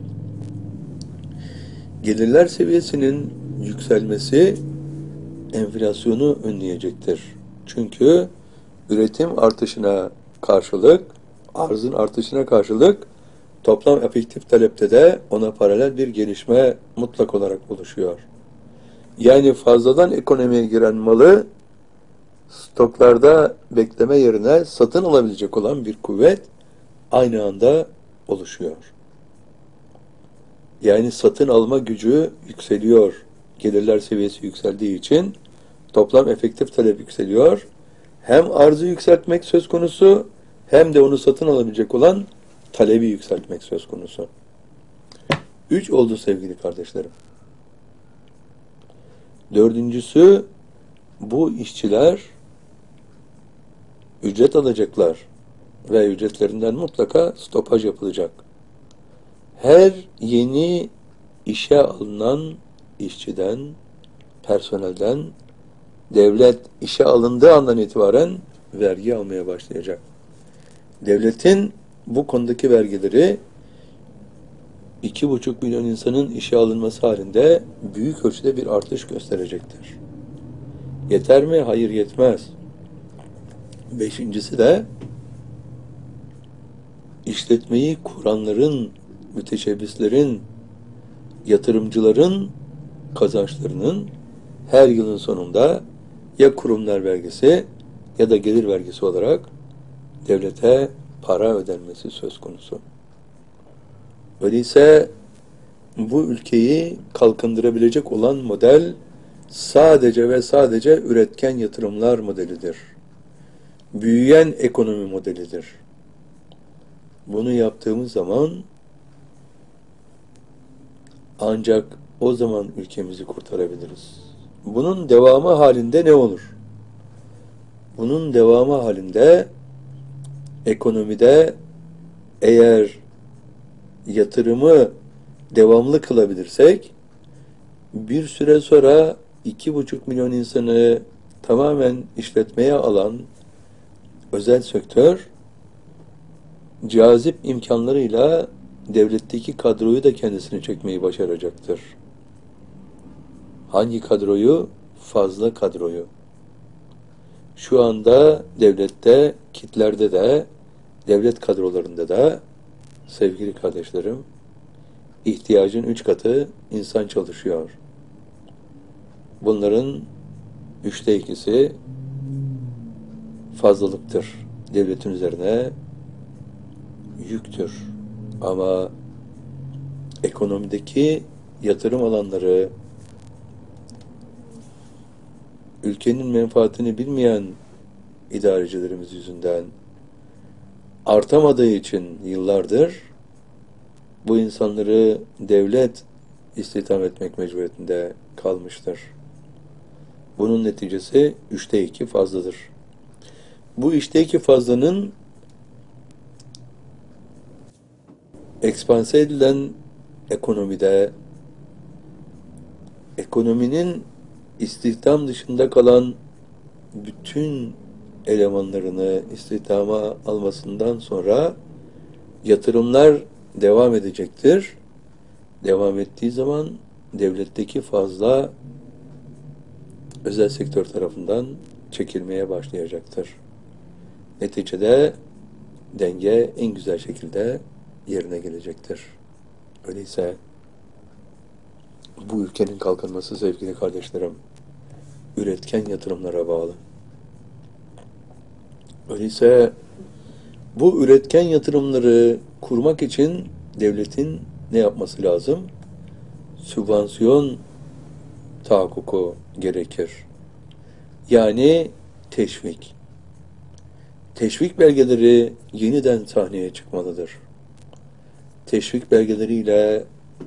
Gelirler seviyesinin yükselmesi enflasyonu önleyecektir. Çünkü üretim artışına karşılık, arzın artışına karşılık toplam efektif talepte de ona paralel bir gelişme mutlak olarak oluşuyor. Yani fazladan ekonomiye giren malı stoklarda bekleme yerine satın alabilecek olan bir kuvvet aynı anda oluşuyor. Yani satın alma gücü yükseliyor. Gelirler seviyesi yükseldiği için toplam efektif talep yükseliyor. Hem arzı yükseltmek söz konusu hem de onu satın alabilecek olan talebi yükseltmek söz konusu. Üç oldu sevgili kardeşlerim. Dördüncüsü, bu işçiler ücret alacaklar ve ücretlerinden mutlaka stopaj yapılacak. Her yeni işe alınan işçiden, personelden devlet işe alındığı andan itibaren vergi almaya başlayacak. Devletin bu konudaki vergileri iki buçuk milyon insanın işe alınması halinde büyük ölçüde bir artış gösterecektir. Yeter mi? Hayır, yetmez. Beşincisi de işletmeyi kuranların, müteşebbislerin, yatırımcıların kazançlarının her yılın sonunda ya kurumlar vergisi ya da gelir vergisi olarak devlete para ödenmesi söz konusu. Öyleyse bu ülkeyi kalkındırabilecek olan model sadece ve sadece üretken yatırımlar modelidir. Büyüyen ekonomi modelidir. Bunu yaptığımız zaman ancak o zaman ülkemizi kurtarabiliriz. Bunun devamı halinde ne olur? Bunun devamı halinde ekonomide eğer yatırımı devamlı kılabilirsek bir süre sonra iki buçuk milyon insanı tamamen işletmeye alan özel sektör cazip imkanlarıyla devletteki kadroyu da kendisine çekmeyi başaracaktır. Hangi kadroyu? Fazla kadroyu. Şu anda devlette, kitlerde de, devlet kadrolarında da sevgili kardeşlerim, ihtiyacın üç katı insan çalışıyor. Bunların üçte ikisi fazlalıktır. Devletin üzerine yüktür. Ama ekonomideki yatırım alanları, ülkenin menfaatini bilmeyen idarecilerimiz yüzünden artamadığı için yıllardır bu insanları devlet istihdam etmek mecburiyetinde kalmıştır. Bunun neticesi üçte iki fazladır. Bu üçte iki fazlanın ekspanse edilen ekonomide ekonominin istihdam dışında kalan bütün elemanlarını istihdama almasından sonra yatırımlar devam edecektir. Devam ettiği zaman devletteki fazla özel sektör tarafından çekilmeye başlayacaktır. Neticede denge en güzel şekilde yerine gelecektir. Öyleyse bu ülkenin kalkınması sevgili kardeşlerim, üretken yatırımlara bağlı. Öyleyse bu üretken yatırımları kurmak için devletin ne yapması lazım? Sübvansiyon tahakkuku gerekir. Yani teşvik. Teşvik belgeleri yeniden sahneye çıkmalıdır. Teşvik belgeleriyle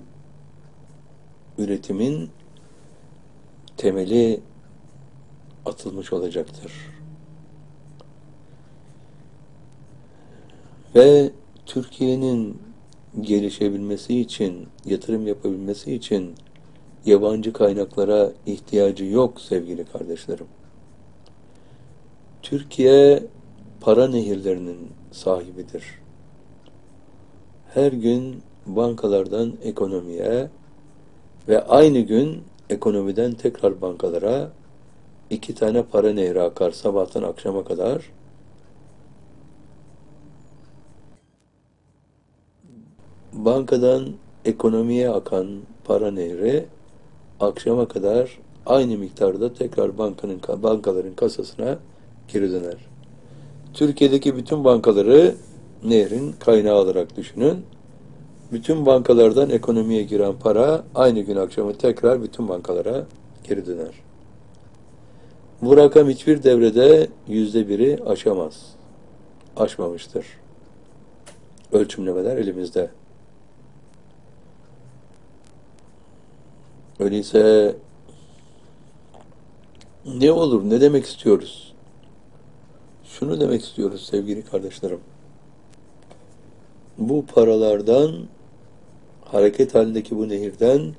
üretimin temeli atılmış olacaktır. Ve Türkiye'nin gelişebilmesi için, yatırım yapabilmesi için yabancı kaynaklara ihtiyacı yok sevgili kardeşlerim. Türkiye para nehirlerinin sahibidir. Her gün bankalardan ekonomiye ve aynı gün ekonomiden tekrar bankalara iki tane para nehri akar sabahtan akşama kadar. Bankadan ekonomiye akan para nehri akşama kadar aynı miktarda tekrar bankanın bankaların kasasına geri döner. Türkiye'deki bütün bankaları nehrin kaynağı olarak düşünün. Bütün bankalardan ekonomiye giren para aynı gün akşamı tekrar bütün bankalara geri döner. Bu rakam hiçbir devrede yüzde biri aşamaz. Aşmamıştır. Ölçümlemeler elimizde. Öyleyse ne olur, ne demek istiyoruz? Şunu demek istiyoruz sevgili kardeşlerim. Bu paralardan, hareket halindeki bu nehirden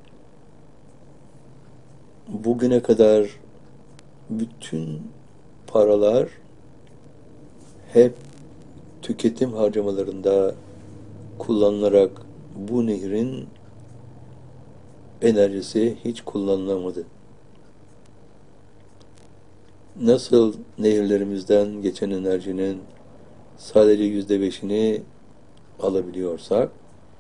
bugüne kadar bütün paralar hep tüketim harcamalarında kullanılarak bu nehrin enerjisi hiç kullanılamadı. Nasıl nehirlerimizden geçen enerjinin sadece yüzde beşini alabiliyorsak,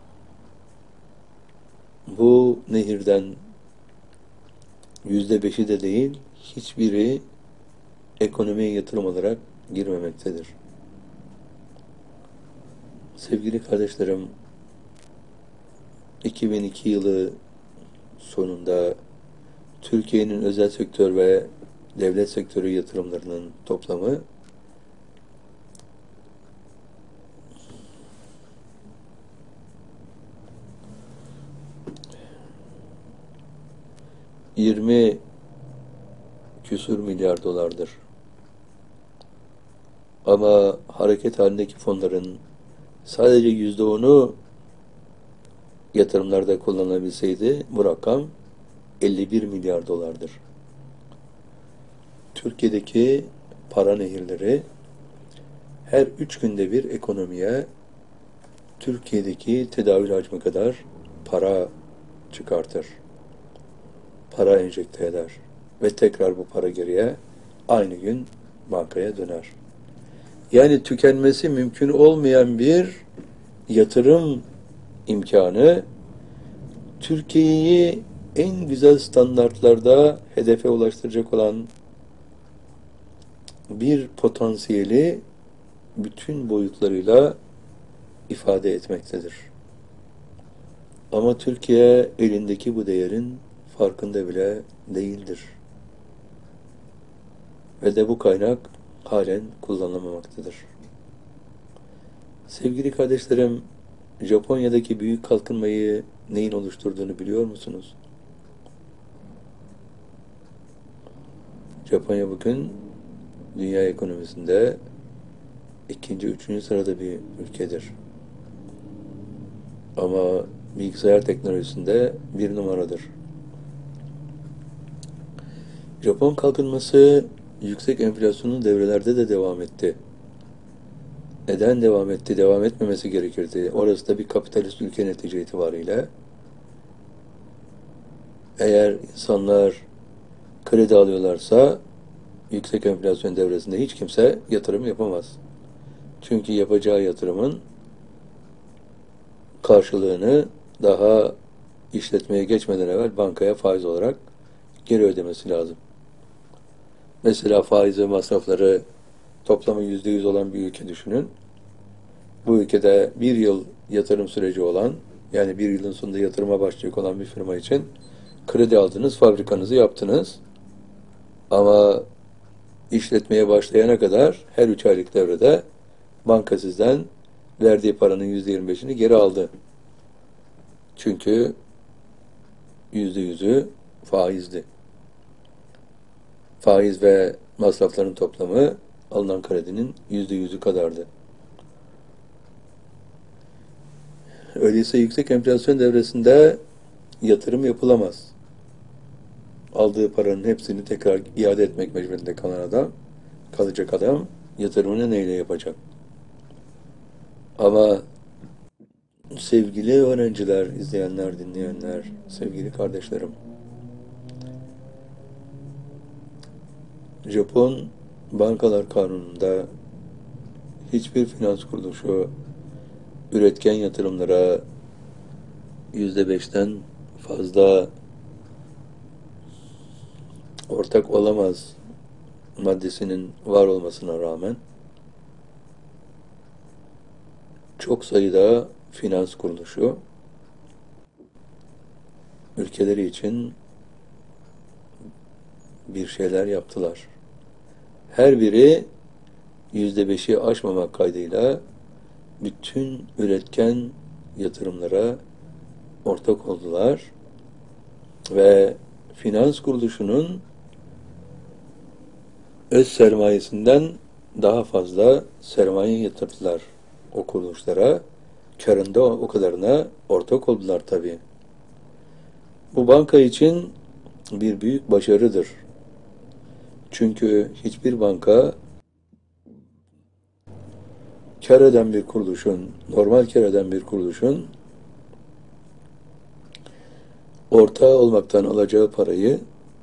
bu nehirden yüzde beşi de değil, hiçbiri ekonomiye yatırım olarak girmemektedir. Sevgili kardeşlerim, iki bin iki yılı sonunda Türkiye'nin özel sektör ve devlet sektörü yatırımlarının toplamı yirmi küsur milyar dolardır. Ama hareket halindeki fonların sadece yüzde onu yatırımlarda kullanılabilseydi bu rakam elli bir milyar dolardır. Türkiye'deki para nehirleri her üç günde bir ekonomiye Türkiye'deki tedavül hacmi kadar para çıkartır. Para enjekte eder. Ve tekrar bu para geriye aynı gün bankaya döner. Yani tükenmesi mümkün olmayan bir yatırım imkanı Türkiye'yi en güzel standartlarda hedefe ulaştıracak olan bir potansiyeli bütün boyutlarıyla ifade etmektedir. Ama Türkiye elindeki bu değerin farkında bile değildir. Ve de bu kaynak halen kullanılmamaktadır. Sevgili kardeşlerim, Japonya'daki büyük kalkınmayı neyin oluşturduğunu biliyor musunuz? Japonya bugün dünya ekonomisinde ikinci, üçüncü sırada bir ülkedir. Ama bilgisayar teknolojisinde bir numaradır. Japon kalkınması yüksek enflasyonun devrelerde de devam etti. Neden devam etti? Devam etmemesi gerekirdi. Orası da bir kapitalist ülke netice itibariyle. Eğer insanlar kredi alıyorlarsa yüksek enflasyon devresinde hiç kimse yatırım yapamaz. Çünkü yapacağı yatırımın karşılığını daha işletmeye geçmeden evvel bankaya faiz olarak geri ödemesi lazım. Mesela faiz ve masrafları toplamı yüzde yüz olan bir ülke düşünün. Bu ülkede bir yıl yatırım süreci olan, yani bir yılın sonunda yatırıma başlayacak olan bir firma için kredi aldınız, fabrikanızı yaptınız. Ama işletmeye başlayana kadar her üç aylık devrede banka sizden verdiği paranın yüzde yirmi beşini geri aldı. Çünkü yüzde yüzü faizdi. Faiz ve masrafların toplamı alınan kredinin yüzde yüzü kadardı. Öyleyse yüksek enflasyon devresinde yatırım yapılamaz. Aldığı paranın hepsini tekrar iade etmek mecburiyetinde kalan adam, kalacak adam yatırımını neyle yapacak? Ama sevgili öğrenciler, izleyenler, dinleyenler, sevgili kardeşlerim, Japon Bankalar Kanunu'nda hiçbir finans kuruluşu üretken yatırımlara yüzde beşten fazla ortak olamaz maddesinin var olmasına rağmen çok sayıda finans kuruluşu ülkeleri için bir şeyler yaptılar. Her biri yüzde beşi aşmamak kaydıyla bütün üretken yatırımlara ortak oldular ve finans kuruluşunun öz sermayesinden daha fazla sermaye yatırdılar o kuruluşlara. Karında o kadarına ortak oldular tabii. Bu banka için bir büyük başarıdır. Çünkü hiçbir banka kar eden bir kuruluşun, normal kar eden bir kuruluşun ortağı olmaktan alacağı parayı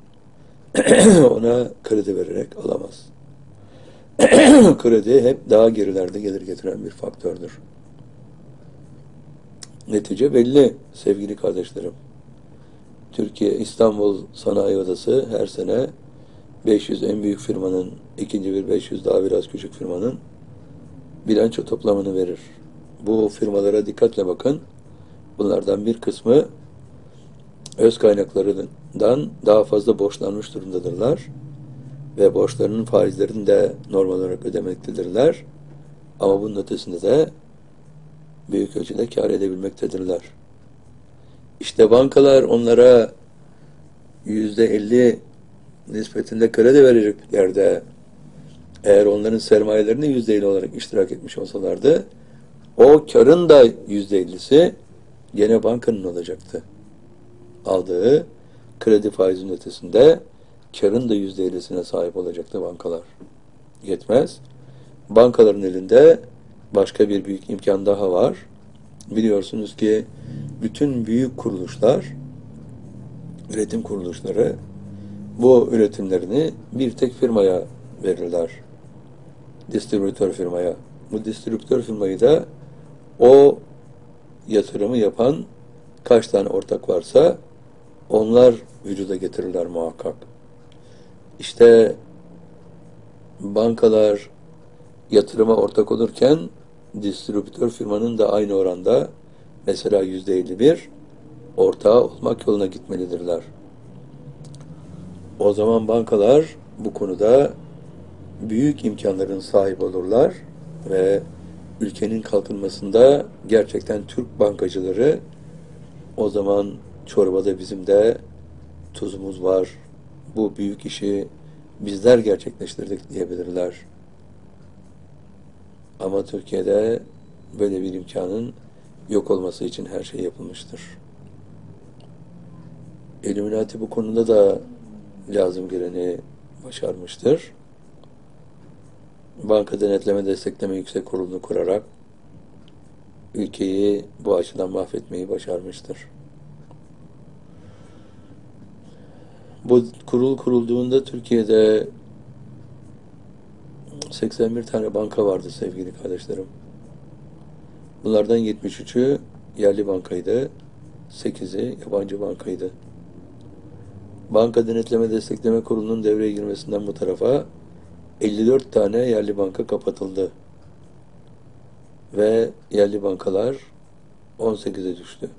ona kredi vererek alamaz. Kredi hep daha gerilerde gelir getiren bir faktördür. Netice belli sevgili kardeşlerim. Türkiye İstanbul Sanayi Odası her sene beş yüz en büyük firmanın, ikinci bir beş yüz daha biraz küçük firmanın bilanço toplamını verir. Bu firmalara dikkatle bakın. Bunlardan bir kısmı öz kaynaklarından daha fazla borçlanmış durumdadırlar ve borçlarının faizlerini de normal olarak ödemektedirler. Ama bunun ötesinde de büyük ölçüde kâr edebilmektedirler. İşte bankalar onlara yüzde elli nispetinde kredi verecek yerde eğer onların sermayelerini yüzde elli olarak iştirak etmiş olsalardı o karın da yüzde ellisi gene bankanın olacaktı. Aldığı kredi faizinin ötesinde karın da yüzde ellisine sahip olacaktı bankalar. Yetmez. Bankaların elinde başka bir büyük imkan daha var. Biliyorsunuz ki bütün büyük kuruluşlar, üretim kuruluşları bu üretimlerini bir tek firmaya verirler. Distribütör firmaya. Bu distribütör firmayı da o yatırımı yapan kaç tane ortak varsa onlar vücuda getirirler muhakkak. İşte bankalar yatırıma ortak olurken distribütör firmanın da aynı oranda mesela yüzde elli bir ortağı olmak yoluna gitmelidirler. O zaman bankalar bu konuda büyük imkanların sahibi olurlar ve ülkenin kalkınmasında gerçekten Türk bankacıları o zaman çorbada bizim de tuzumuz var. Bu büyük işi bizler gerçekleştirdik diyebilirler. Ama Türkiye'de böyle bir imkanın yok olması için her şey yapılmıştır. Illuminati bu konuda da lazım geleni başarmıştır. Banka Denetleme Destekleme Yüksek Kurulu'nu kurarak ülkeyi bu açıdan mahvetmeyi başarmıştır. Bu kurul kurulduğunda Türkiye'de seksen bir tane banka vardı sevgili kardeşlerim. Bunlardan yetmiş üçü yerli bankaydı, sekizi yabancı bankaydı. Banka Denetleme Destekleme Kurulu'nun devreye girmesinden bu tarafa elli dört tane yerli banka kapatıldı. Ve yerli bankalar on sekize düştü.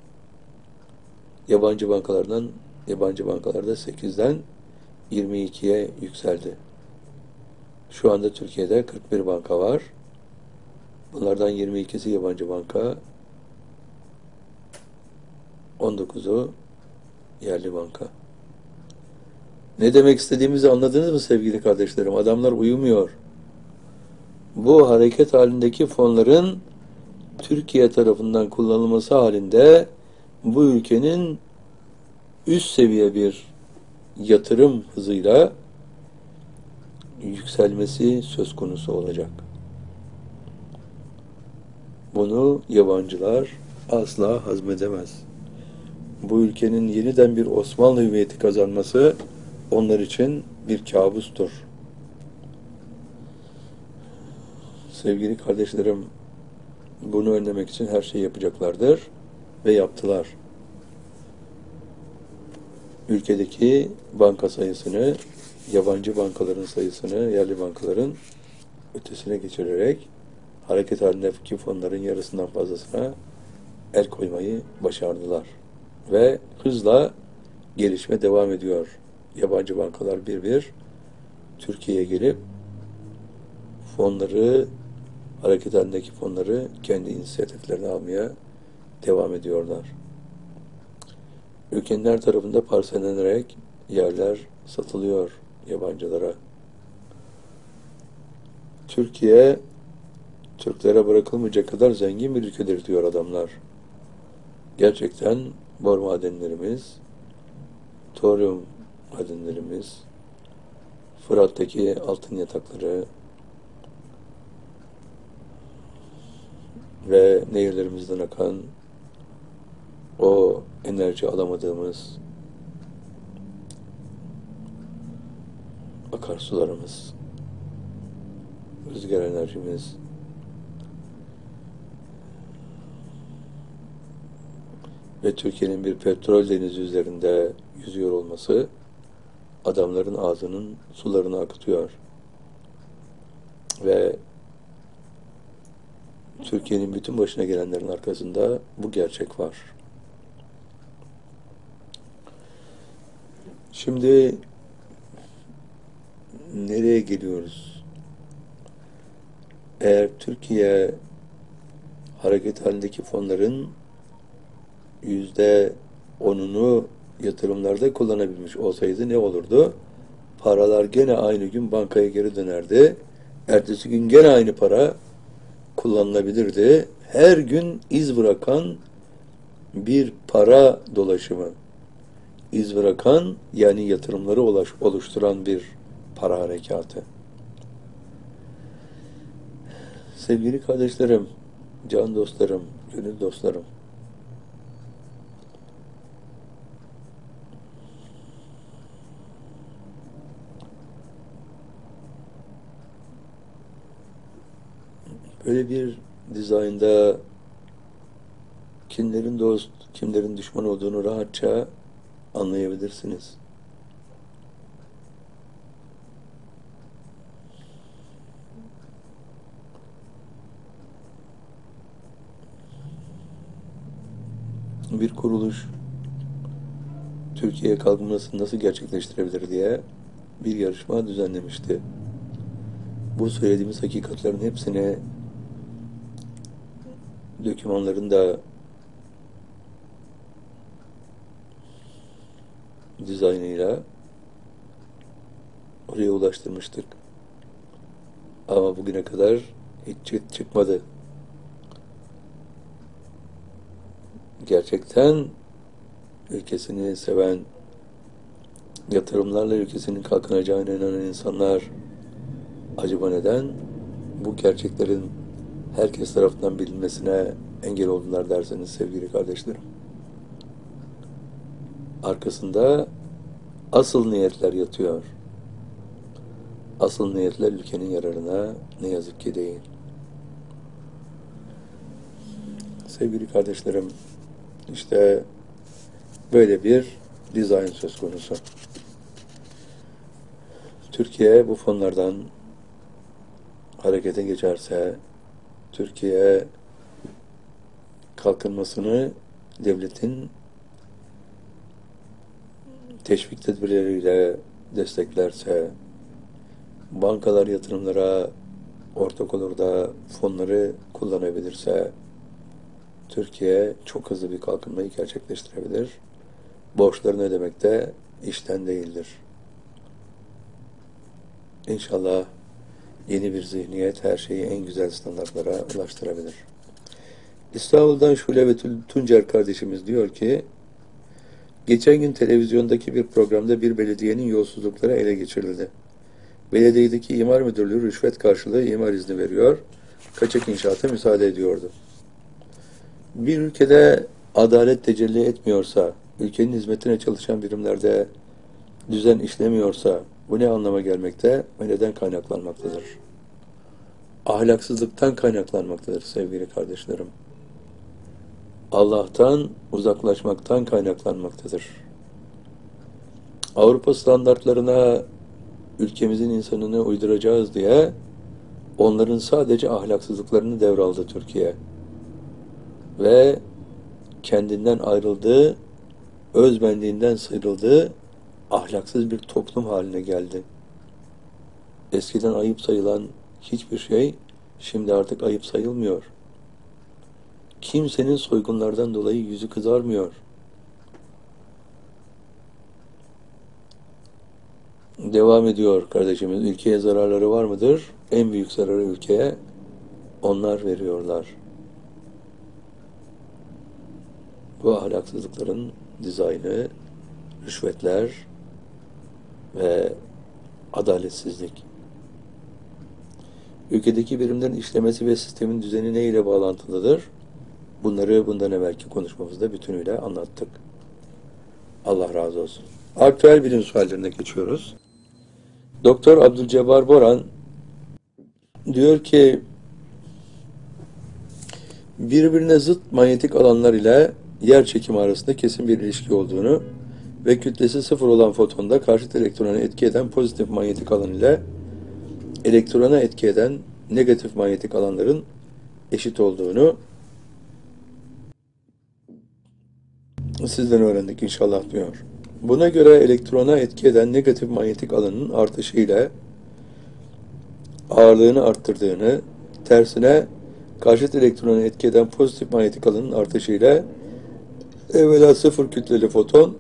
Yabancı bankalardan, yabancı bankalarda sekizden yirmi ikiye yükseldi. Şu anda Türkiye'de kırk bir banka var. Bunlardan yirmi ikisi yabancı banka, on dokuzu yerli banka. Ne demek istediğimizi anladınız mı sevgili kardeşlerim? Adamlar uyumuyor. Bu hareket halindeki fonların Türkiye tarafından kullanılması halinde bu ülkenin üst seviye bir yatırım hızıyla yükselmesi söz konusu olacak. Bunu yabancılar asla hazmedemez. Bu ülkenin yeniden bir Osmanlı hüviyeti kazanması onlar için bir kabustur. Sevgili kardeşlerim, bunu önlemek için her şeyi yapacaklardır ve yaptılar. ülkedeki banka sayısını, yabancı bankaların sayısını, yerli bankaların ötesine geçirerek hareket halindeki fonların yarısından fazlasına el koymayı başardılar. Ve hızla gelişme devam ediyor. Yabancı bankalar bir bir Türkiye'ye gelip fonları, hareket halindeki fonları kendi inisiyatiflerine almaya devam ediyorlar. Ülkenin her tarafında parselenerek yerler satılıyor yabancılara. Türkiye, Türklere bırakılmayacak kadar zengin bir ülkedir diyor adamlar. Gerçekten bor madenlerimiz, toryum madenlerimiz, Fırat'taki altın yatakları ve nehirlerimizden akan o enerji alamadığımız akarsularımız, rüzgar enerjimiz ve Türkiye'nin bir petrol denizi üzerinde yüzüyor olması adamların ağzının sularını akıtıyor. Ve Türkiye'nin bütün başına gelenlerin arkasında bu gerçek var. Şimdi nereye geliyoruz? Eğer Türkiye hareket halindeki fonların yüzde onunu yatırımlarda kullanabilmiş olsaydı ne olurdu? Paralar gene aynı gün bankaya geri dönerdi. Ertesi gün gene aynı para kullanılabilirdi. Her gün iz bırakan bir para dolaşımı. İz bırakan, yani yatırımları oluşturan bir para harekatı. Sevgili kardeşlerim, can dostlarım, gönül dostlarım, böyle bir dizaynda kimlerin dost, kimlerin düşman olduğunu rahatça anlayabilirsiniz. Bir kuruluş Türkiye kalkınmasını nasıl gerçekleştirebilir diye bir yarışma düzenlemişti. Bu söylediğimiz hakikatlerin hepsini dokümanların da dizaynıyla oraya ulaştırmıştık. Ama bugüne kadar hiç çıkmadı. Gerçekten ülkesini seven, yatırımlarla ülkesinin kalkınacağına inanan insanlar acaba neden bu gerçeklerin herkes tarafından bilinmesine engel oldular derseniz sevgili kardeşlerim. Arkasında asıl niyetler yatıyor. Asıl niyetler ülkenin yararına ne yazık ki değil. Sevgili kardeşlerim, işte böyle bir dizayn söz konusu. Türkiye bu fonlardan harekete geçerse, Türkiye kalkınmasını devletin teşvik tedbirleriyle desteklerse, bankalar yatırımlara ortak olur da fonları kullanabilirse, Türkiye çok hızlı bir kalkınmayı gerçekleştirebilir. Borçlarını ödemek de işten değildir. İnşallah yeni bir zihniyet her şeyi en güzel standartlara ulaştırabilir. İstanbul'dan Şule ve Tuncer kardeşimiz diyor ki, geçen gün televizyondaki bir programda bir belediyenin yolsuzlukları ele geçirildi. Belediyedeki imar müdürlüğü rüşvet karşılığı imar izni veriyor, kaçak inşaata müsaade ediyordu. Bir ülkede adalet tecelli etmiyorsa, ülkenin hizmetine çalışan birimlerde düzen işlemiyorsa, bu ne anlama gelmekte ve neden kaynaklanmaktadır? Ahlaksızlıktan kaynaklanmaktadır sevgili kardeşlerim. Allah'tan uzaklaşmaktan kaynaklanmaktadır. Avrupa standartlarına ülkemizin insanını uyduracağız diye onların sadece ahlaksızlıklarını devraldı Türkiye. Ve kendinden ayrıldı, özbenliğinden sıyrıldı, ahlaksız bir toplum haline geldi. Eskiden ayıp sayılan hiçbir şey şimdi artık ayıp sayılmıyor. Kimsenin soygunlardan dolayı yüzü kızarmıyor. Devam ediyor kardeşimiz. Ülkeye zararları var mıdır? En büyük zararı ülkeye onlar veriyorlar. Bu ahlaksızlıkların dizaynı, rüşvetler ve adaletsizlik. Ülkedeki birimlerin işlemesi ve sistemin düzeni ne ile bağlantılıdır? Bunları bundan evvelki konuşmamızda bütünüyle anlattık. Allah razı olsun. Aktüel bilim suallerine geçiyoruz. Doktor Abdülcebbar Boran diyor ki birbirine zıt manyetik alanlar ile yer çekimi arasında kesin bir ilişki olduğunu ve kütlesi sıfır olan fotonda karşıt elektrona etki eden pozitif manyetik alan ile elektrona etki eden negatif manyetik alanların eşit olduğunu sizden öğrendik inşallah diyor. Buna göre elektrona etki eden negatif manyetik alanın artışı ile ağırlığını arttırdığını, tersine karşıt elektrona etki eden pozitif manyetik alanın artışı ile evvela sıfır kütleli foton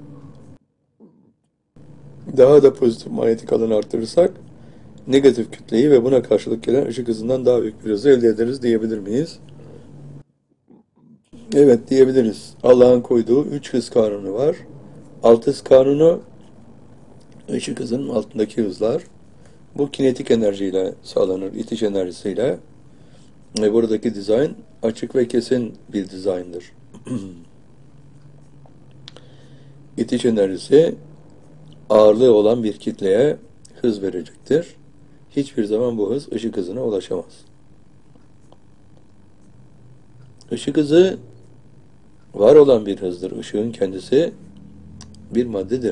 daha da pozitif manyetik alanı arttırırsak negatif kütleyi ve buna karşılık gelen ışık hızından daha büyük bir hızı elde ederiz diyebilir miyiz? Evet diyebiliriz. Allah'ın koyduğu üç hız kanunu var. Alt hız kanunu ışık hızının altındaki hızlar. Bu kinetik enerjiyle sağlanır, itiş enerjisiyle. Ve buradaki dizayn açık ve kesin bir dizayndır. İtiş enerjisi ağırlığı olan bir kitleye hız verecektir. Hiçbir zaman bu hız ışık hızına ulaşamaz. Işık hızı var olan bir hızdır. Işığın kendisi bir maddedir.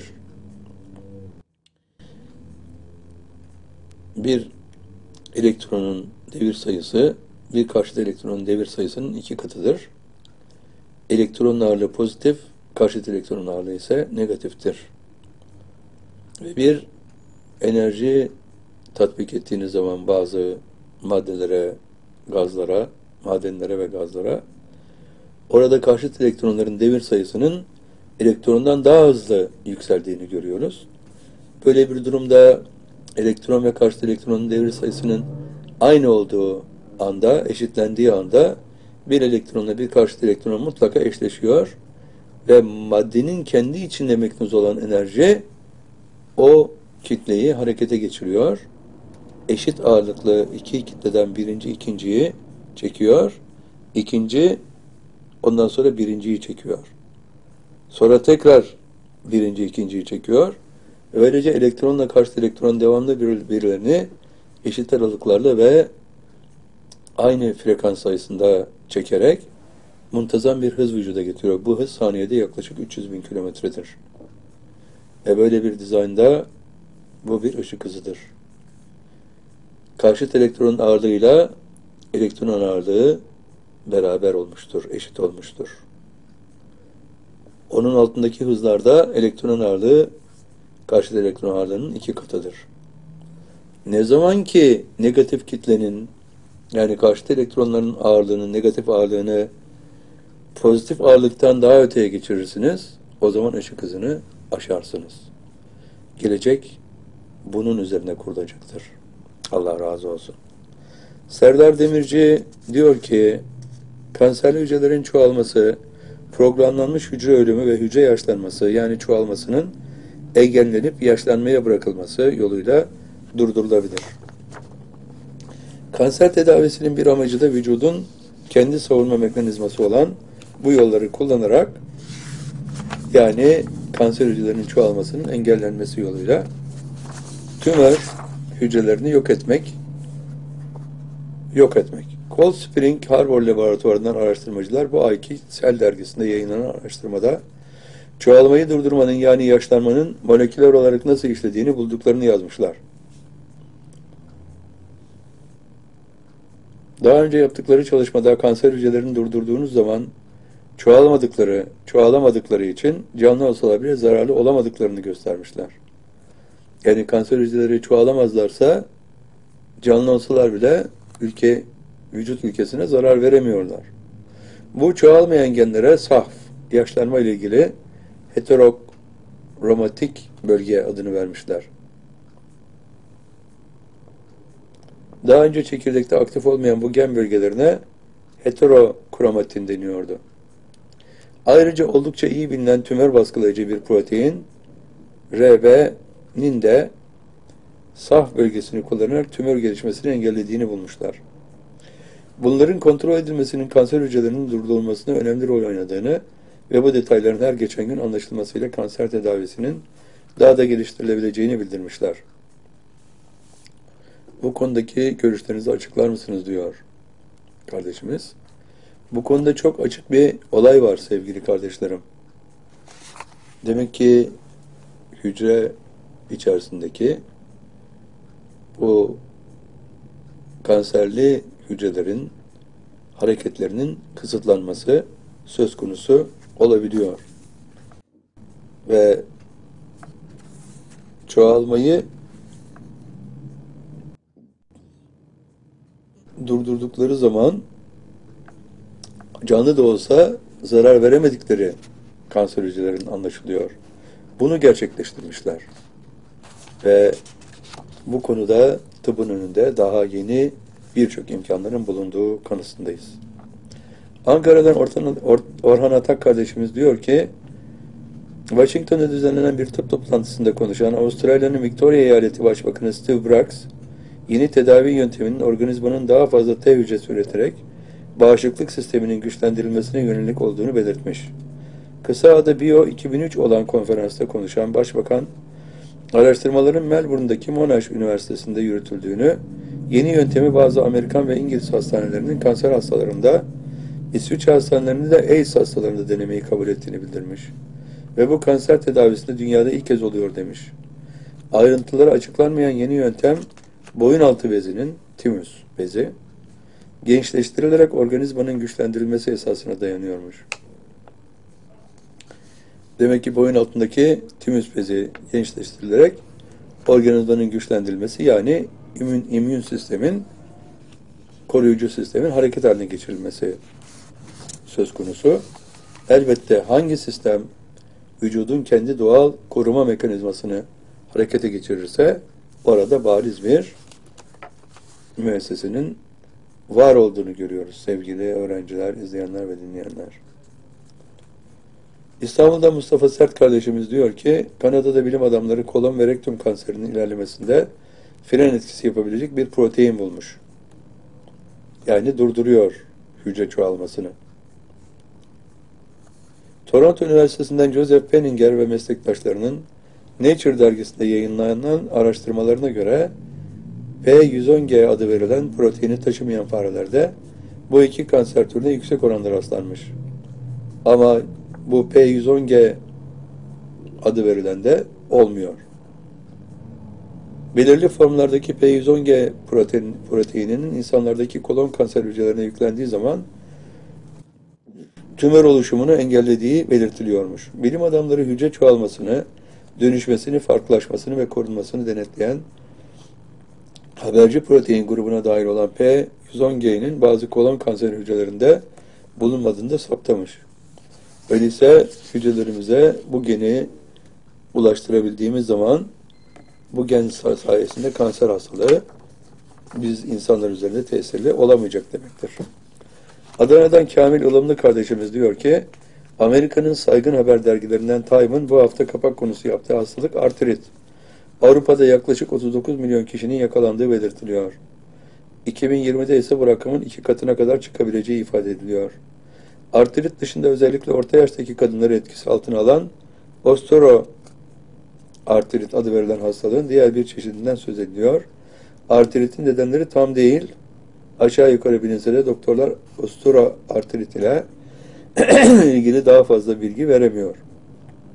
Bir elektronun devir sayısı bir karşıt elektronun devir sayısının iki katıdır. Elektronun ağırlığı pozitif, karşıt elektronun ağırlığı ise negatiftir. Ve bir enerji tatbik ettiğiniz zaman bazı maddelere, gazlara, madenlere ve gazlara orada karşıt elektronların devir sayısının elektrondan daha hızlı yükseldiğini görüyoruz. Böyle bir durumda elektron ve karşıt elektronun devir sayısının aynı olduğu anda, eşitlendiği anda bir elektronla bir karşıt elektron mutlaka eşleşiyor ve maddenin kendi içinde meknuz olan enerji o kitleyi harekete geçiriyor. Eşit ağırlıklı iki kitleden birinci ikinciyi çekiyor. İkinci ondan sonra birinciyi çekiyor. Sonra tekrar birinci ikinciyi çekiyor. Böylece elektronla karşıt elektron devamlı birbirlerini eşit aralıklarla ve aynı frekans sayısında çekerek muntazam bir hız vücuda getiriyor. Bu hız saniyede yaklaşık üç yüz bin kilometredir. Ve böyle bir dizaynda bu bir ışık hızıdır. Karşıt elektronun ağırlığıyla elektronun ağırlığı beraber olmuştur, eşit olmuştur. Onun altındaki hızlarda elektronun ağırlığı karşıt elektron ağırlığının iki katıdır. Ne zaman ki negatif kitlenin yani karşıt elektronların ağırlığının, negatif ağırlığını pozitif ağırlıktan daha öteye geçirirsiniz, o zaman ışık hızını aşarsınız. Gelecek bunun üzerine kurulacaktır. Allah razı olsun. Serdar Demirci diyor ki, kanserli hücrelerin çoğalması, programlanmış hücre ölümü ve hücre yaşlanması yani çoğalmasının engellenip yaşlanmaya bırakılması yoluyla durdurulabilir. Kanser tedavisinin bir amacı da vücudun kendi savunma mekanizması olan bu yolları kullanarak yani kanser hücrelerinin çoğalmasının engellenmesi yoluyla tümör hücrelerini yok etmek yok etmek. Cold Spring Harbor Laboratuvarı'ndan araştırmacılar bu ayki Cell dergisinde yayınlanan araştırmada çoğalmayı durdurmanın yani yaşlanmanın moleküler olarak nasıl işlediğini bulduklarını yazmışlar. Daha önce yaptıkları çalışmada kanser hücrelerini durdurduğunuz zaman çoğalmadıkları, çoğalamadıkları için canlı olsalar bile zararlı olamadıklarını göstermişler. Yani kanser hücreleri çoğalamazlarsa canlı olsalar bile ülke, vücut ülkesine zarar veremiyorlar. Bu çoğalmayan genlere sahf, yaşlanma ile ilgili heterokromatik bölge adını vermişler. Daha önce çekirdekte aktif olmayan bu gen bölgelerine heterokromatin deniyordu. Ayrıca oldukça iyi bilinen tümör baskılayıcı bir protein R B'nin de sahf bölgesini kullanarak tümör gelişmesini engellediğini bulmuşlar. Bunların kontrol edilmesinin kanser hücrelerinin durdurulmasına önemli rol oynadığını ve bu detayların her geçen gün anlaşılmasıyla kanser tedavisinin daha da geliştirilebileceğini bildirmişler. Bu konudaki görüşlerinizi açıklar mısınız diyor kardeşimiz. Bu konuda çok açık bir olay var sevgili kardeşlerim. Demek ki hücre içerisindeki bu kanserli hücrelerin hareketlerinin kısıtlanması söz konusu olabiliyor. Ve çoğalmayı durdurdukları zaman canlı da olsa zarar veremedikleri kanser hücrelerinin anlaşılıyor. Bunu gerçekleştirmişler. Ve bu konuda tıbbın önünde daha yeni birçok imkanların bulunduğu kanısındayız. Ankara'dan Orhan, Or, Orhan Atak kardeşimiz diyor ki, Washington'da düzenlenen bir tıp toplantısında konuşan Avustralya'nın Victoria Eyaleti Başbakanı Steve Bracks, yeni tedavi yönteminin organizmanın daha fazla T hücresi üreterek bağışıklık sisteminin güçlendirilmesine yönelik olduğunu belirtmiş. Kısa adı Bio iki bin üç olan konferansta konuşan Başbakan, araştırmaların Melbourne'daki Monash Üniversitesi'nde yürütüldüğünü, yeni yöntemi bazı Amerikan ve İngiliz hastanelerinin kanser hastalarında, İsviçre hastanelerinde de AIDS hastalarında denemeyi kabul ettiğini bildirmiş. Ve bu kanser tedavisinde dünyada ilk kez oluyor demiş. Ayrıntıları açıklanmayan yeni yöntem, boyun altı bezinin, timüs bezi, gençleştirilerek organizmanın güçlendirilmesi esasına dayanıyormuş. Demek ki boyun altındaki timüs bezi gençleştirilerek organizmanın güçlendirilmesi, yani immün, immün sistemin, koruyucu sistemin hareket haline geçirilmesi söz konusu. Elbette hangi sistem vücudun kendi doğal koruma mekanizmasını harekete geçirirse orada bariz bir müessesenin var olduğunu görüyoruz sevgili öğrenciler, izleyenler ve dinleyenler. İstanbul'da Mustafa Sert kardeşimiz diyor ki, Kanada'da bilim adamları kolon ve rektum kanserinin ilerlemesinde fren etkisi yapabilecek bir protein bulmuş. Yani durduruyor hücre çoğalmasını. Toronto Üniversitesi'nden Joseph Penninger ve meslektaşlarının Nature dergisinde yayınlanan araştırmalarına göre P yüz on G adı verilen proteini taşımayan farelerde bu iki kanser türüne yüksek oranda rastlanmış. Ama bu P yüz on G adı verilen de olmuyor. Belirli formlardaki P yüz on G protein, proteininin insanlardaki kolon kanser hücrelerine yüklendiği zaman tümör oluşumunu engellediği belirtiliyormuş. Bilim adamları hücre çoğalmasını, dönüşmesini, farklılaşmasını ve korunmasını denetleyen haberci protein grubuna dahil olan P yüz on G'nin bazı kolon kanser hücrelerinde bulunmadığını da saptamış. Öyleyse hücrelerimize bu geni ulaştırabildiğimiz zaman bu gen sayesinde kanser hastalığı biz insanlar üzerinde tesirli olamayacak demektir. Adana'dan Kamil Ilımlı kardeşimiz diyor ki, Amerika'nın saygın haber dergilerinden Time'ın bu hafta kapak konusu yaptığı hastalık artrit. Avrupa'da yaklaşık otuz dokuz milyon kişinin yakalandığı belirtiliyor. iki bin yirmide ise bu rakamın iki katına kadar çıkabileceği ifade ediliyor. Artrit dışında özellikle orta yaştaki kadınları etkisi altına alan osteoartrit adı verilen hastalığın diğer bir çeşidinden söz ediliyor. Artritin nedenleri tam değil. Aşağı yukarı bilinse de doktorlar osteoartrit ile ilgili daha fazla bilgi veremiyor.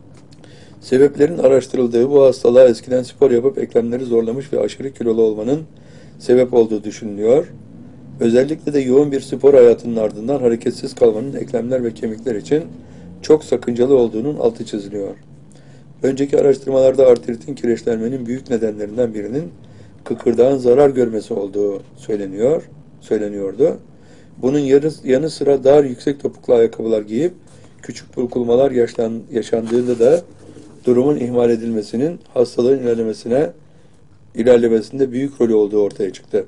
Sebeplerin araştırıldığı bu hastalığa eskiden spor yapıp eklemleri zorlamış ve aşırı kilolu olmanın sebep olduğu düşünülüyor. Özellikle de yoğun bir spor hayatının ardından hareketsiz kalmanın eklemler ve kemikler için çok sakıncalı olduğunun altı çiziliyor. Önceki araştırmalarda artritin kireçlenmenin büyük nedenlerinden birinin kıkırdağın zarar görmesi olduğu söyleniyor, söyleniyordu. Bunun yarı, yanı sıra dar yüksek topuklu ayakkabılar giyip küçük burkulmalar yaşlan, yaşandığında da durumun ihmal edilmesinin hastalığın ilerlemesine ilerlemesinde büyük rolü olduğu ortaya çıktı.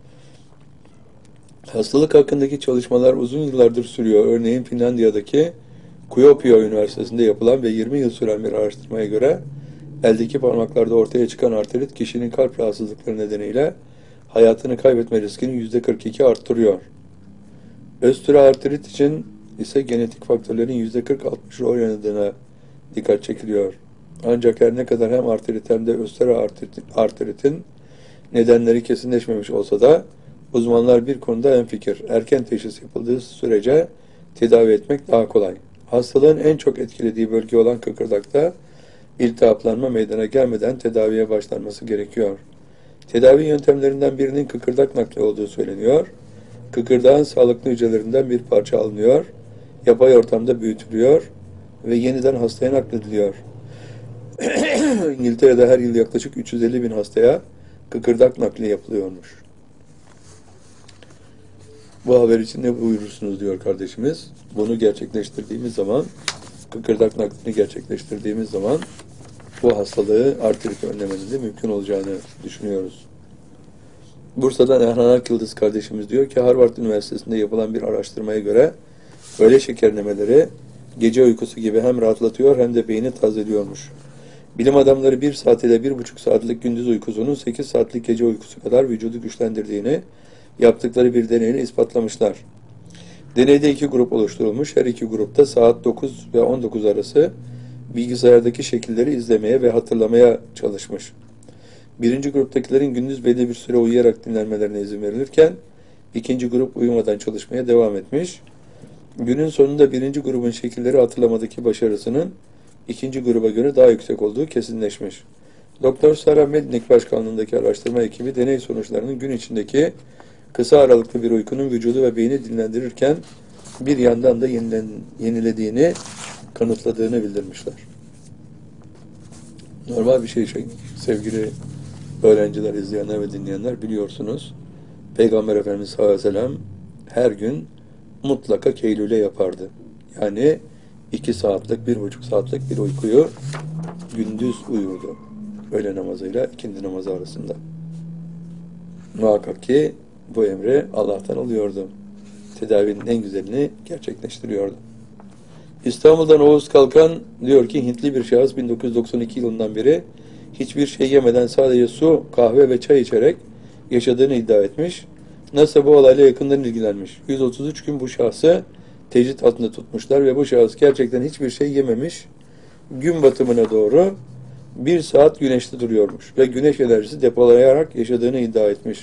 Hastalık hakkındaki çalışmalar uzun yıllardır sürüyor. Örneğin Finlandiya'daki Kuopio Üniversitesi'nde yapılan ve yirmi yıl süren bir araştırmaya göre eldeki parmaklarda ortaya çıkan artrit kişinin kalp rahatsızlıkları nedeniyle hayatını kaybetme riskini yüzde kırk iki arttırıyor. Öz türe artrit için ise genetik faktörlerin yüzde kırk altmış rol oynadığına dikkat çekiliyor. Ancak her ne kadar hem artrit hem de öz türe artritin nedenleri kesinleşmemiş olsa da uzmanlar bir konuda hemfikir. Erken teşhis yapıldığı sürece tedavi etmek daha kolay. Hastalığın en çok etkilediği bölge olan kıkırdakta iltihaplanma meydana gelmeden tedaviye başlanması gerekiyor. Tedavi yöntemlerinden birinin kıkırdak nakli olduğu söyleniyor. Kıkırdağın sağlıklı hücrelerinden bir parça alınıyor, yapay ortamda büyütülüyor ve yeniden hastaya naklediliyor. İngiltere'de her yıl yaklaşık üç yüz elli bin hastaya kıkırdak nakli yapılıyormuş. Bu haber için ne buyurursunuz diyor kardeşimiz. Bunu gerçekleştirdiğimiz zaman, kıkırdak naklini gerçekleştirdiğimiz zaman bu hastalığı artrit önlemenin de mümkün olacağını düşünüyoruz. Bursa'dan Erhan Akyıldız kardeşimiz diyor ki Harvard Üniversitesi'nde yapılan bir araştırmaya göre öğle şekerlemeleri gece uykusu gibi hem rahatlatıyor hem de beyni tazeliyormuş. Bilim adamları bir saat ile bir buçuk saatlik gündüz uykusunun sekiz saatlik gece uykusu kadar vücudu güçlendirdiğini yaptıkları bir deneyle ispatlamışlar. Deneyde iki grup oluşturulmuş. Her iki grupta saat dokuz ve on dokuz arası bilgisayardaki şekilleri izlemeye ve hatırlamaya çalışmış. Birinci gruptakilerin gündüz belli bir süre uyuyarak dinlenmelerine izin verilirken ikinci grup uyumadan çalışmaya devam etmiş. Günün sonunda birinci grubun şekilleri hatırlamadaki başarısının ikinci gruba göre daha yüksek olduğu kesinleşmiş. Doktor Sarah Mednick başkanlığındaki araştırma ekibi deney sonuçlarının gün içindeki kısa aralıklı bir uykunun vücudu ve beyni dinlendirirken bir yandan da yenilen, yenilediğini kanıtladığını bildirmişler. Normal bir şey, şey sevgili öğrenciler, izleyenler ve dinleyenler biliyorsunuz. Peygamber Efendimiz sallallahu aleyhi ve sellem her gün mutlaka keylüle yapardı. Yani iki saatlik, bir buçuk saatlik bir uykuyu gündüz uyurdu. Öğle namazıyla ikindi namazı arasında. Muhakkak ki bu emri Allah'tan alıyordu. Tedavinin en güzelini gerçekleştiriyordu. İstanbul'dan Oğuz Kalkan diyor ki Hintli bir şahıs bin dokuz yüz doksan iki yılından beri hiçbir şey yemeden sadece su, kahve ve çay içerek yaşadığını iddia etmiş. NASA bu olayla yakından ilgilenmiş. yüz otuz üç gün bu şahsı tecrit altında tutmuşlar ve bu şahıs gerçekten hiçbir şey yememiş. Gün batımına doğru bir saat güneşte duruyormuş ve güneş enerjisi depolayarak yaşadığını iddia etmiş.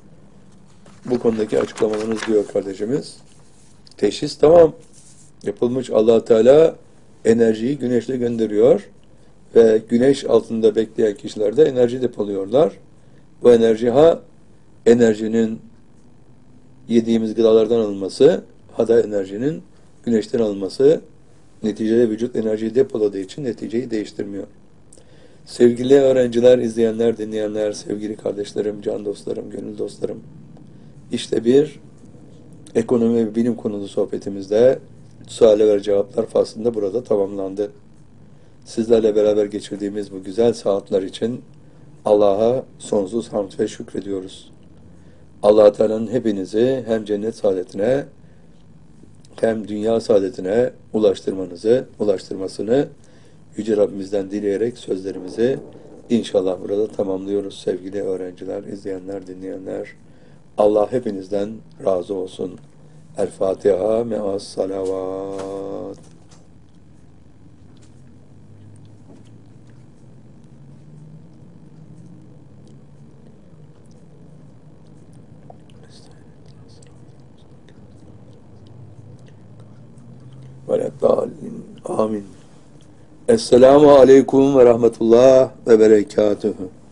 Bu konudaki açıklamalarınız diyor kardeşimiz. Teşhis tamam. Yapılmış. Allah Teala enerjiyi güneşle gönderiyor ve güneş altında bekleyen kişiler de enerji depoluyorlar. Bu enerji ha enerjinin yediğimiz gıdalardan alınması, ha da enerjinin güneşten alınması, neticede vücut enerjiyi depoladığı için neticeyi değiştirmiyor. Sevgili öğrenciler, izleyenler, dinleyenler, sevgili kardeşlerim, can dostlarım, gönül dostlarım, işte bir ekonomi ve bilim konulu sohbetimizde sualler ve cevaplar faslında burada tamamlandı. Sizlerle beraber geçirdiğimiz bu güzel saatler için Allah'a sonsuz hamd ve şükrediyoruz. Allah-u Teala'nın hepinizi hem cennet saadetine hem dünya saadetine ulaştırmanızı, ulaştırmasını Yüce Rabbimizden dileyerek sözlerimizi inşallah burada tamamlıyoruz sevgili öğrenciler, izleyenler, dinleyenler. Allah hepinizden razı olsun. El Fatiha me'as salavat. Ve leddallin. Amin. Esselamu aleyküm ve rahmetullah ve berekatühü.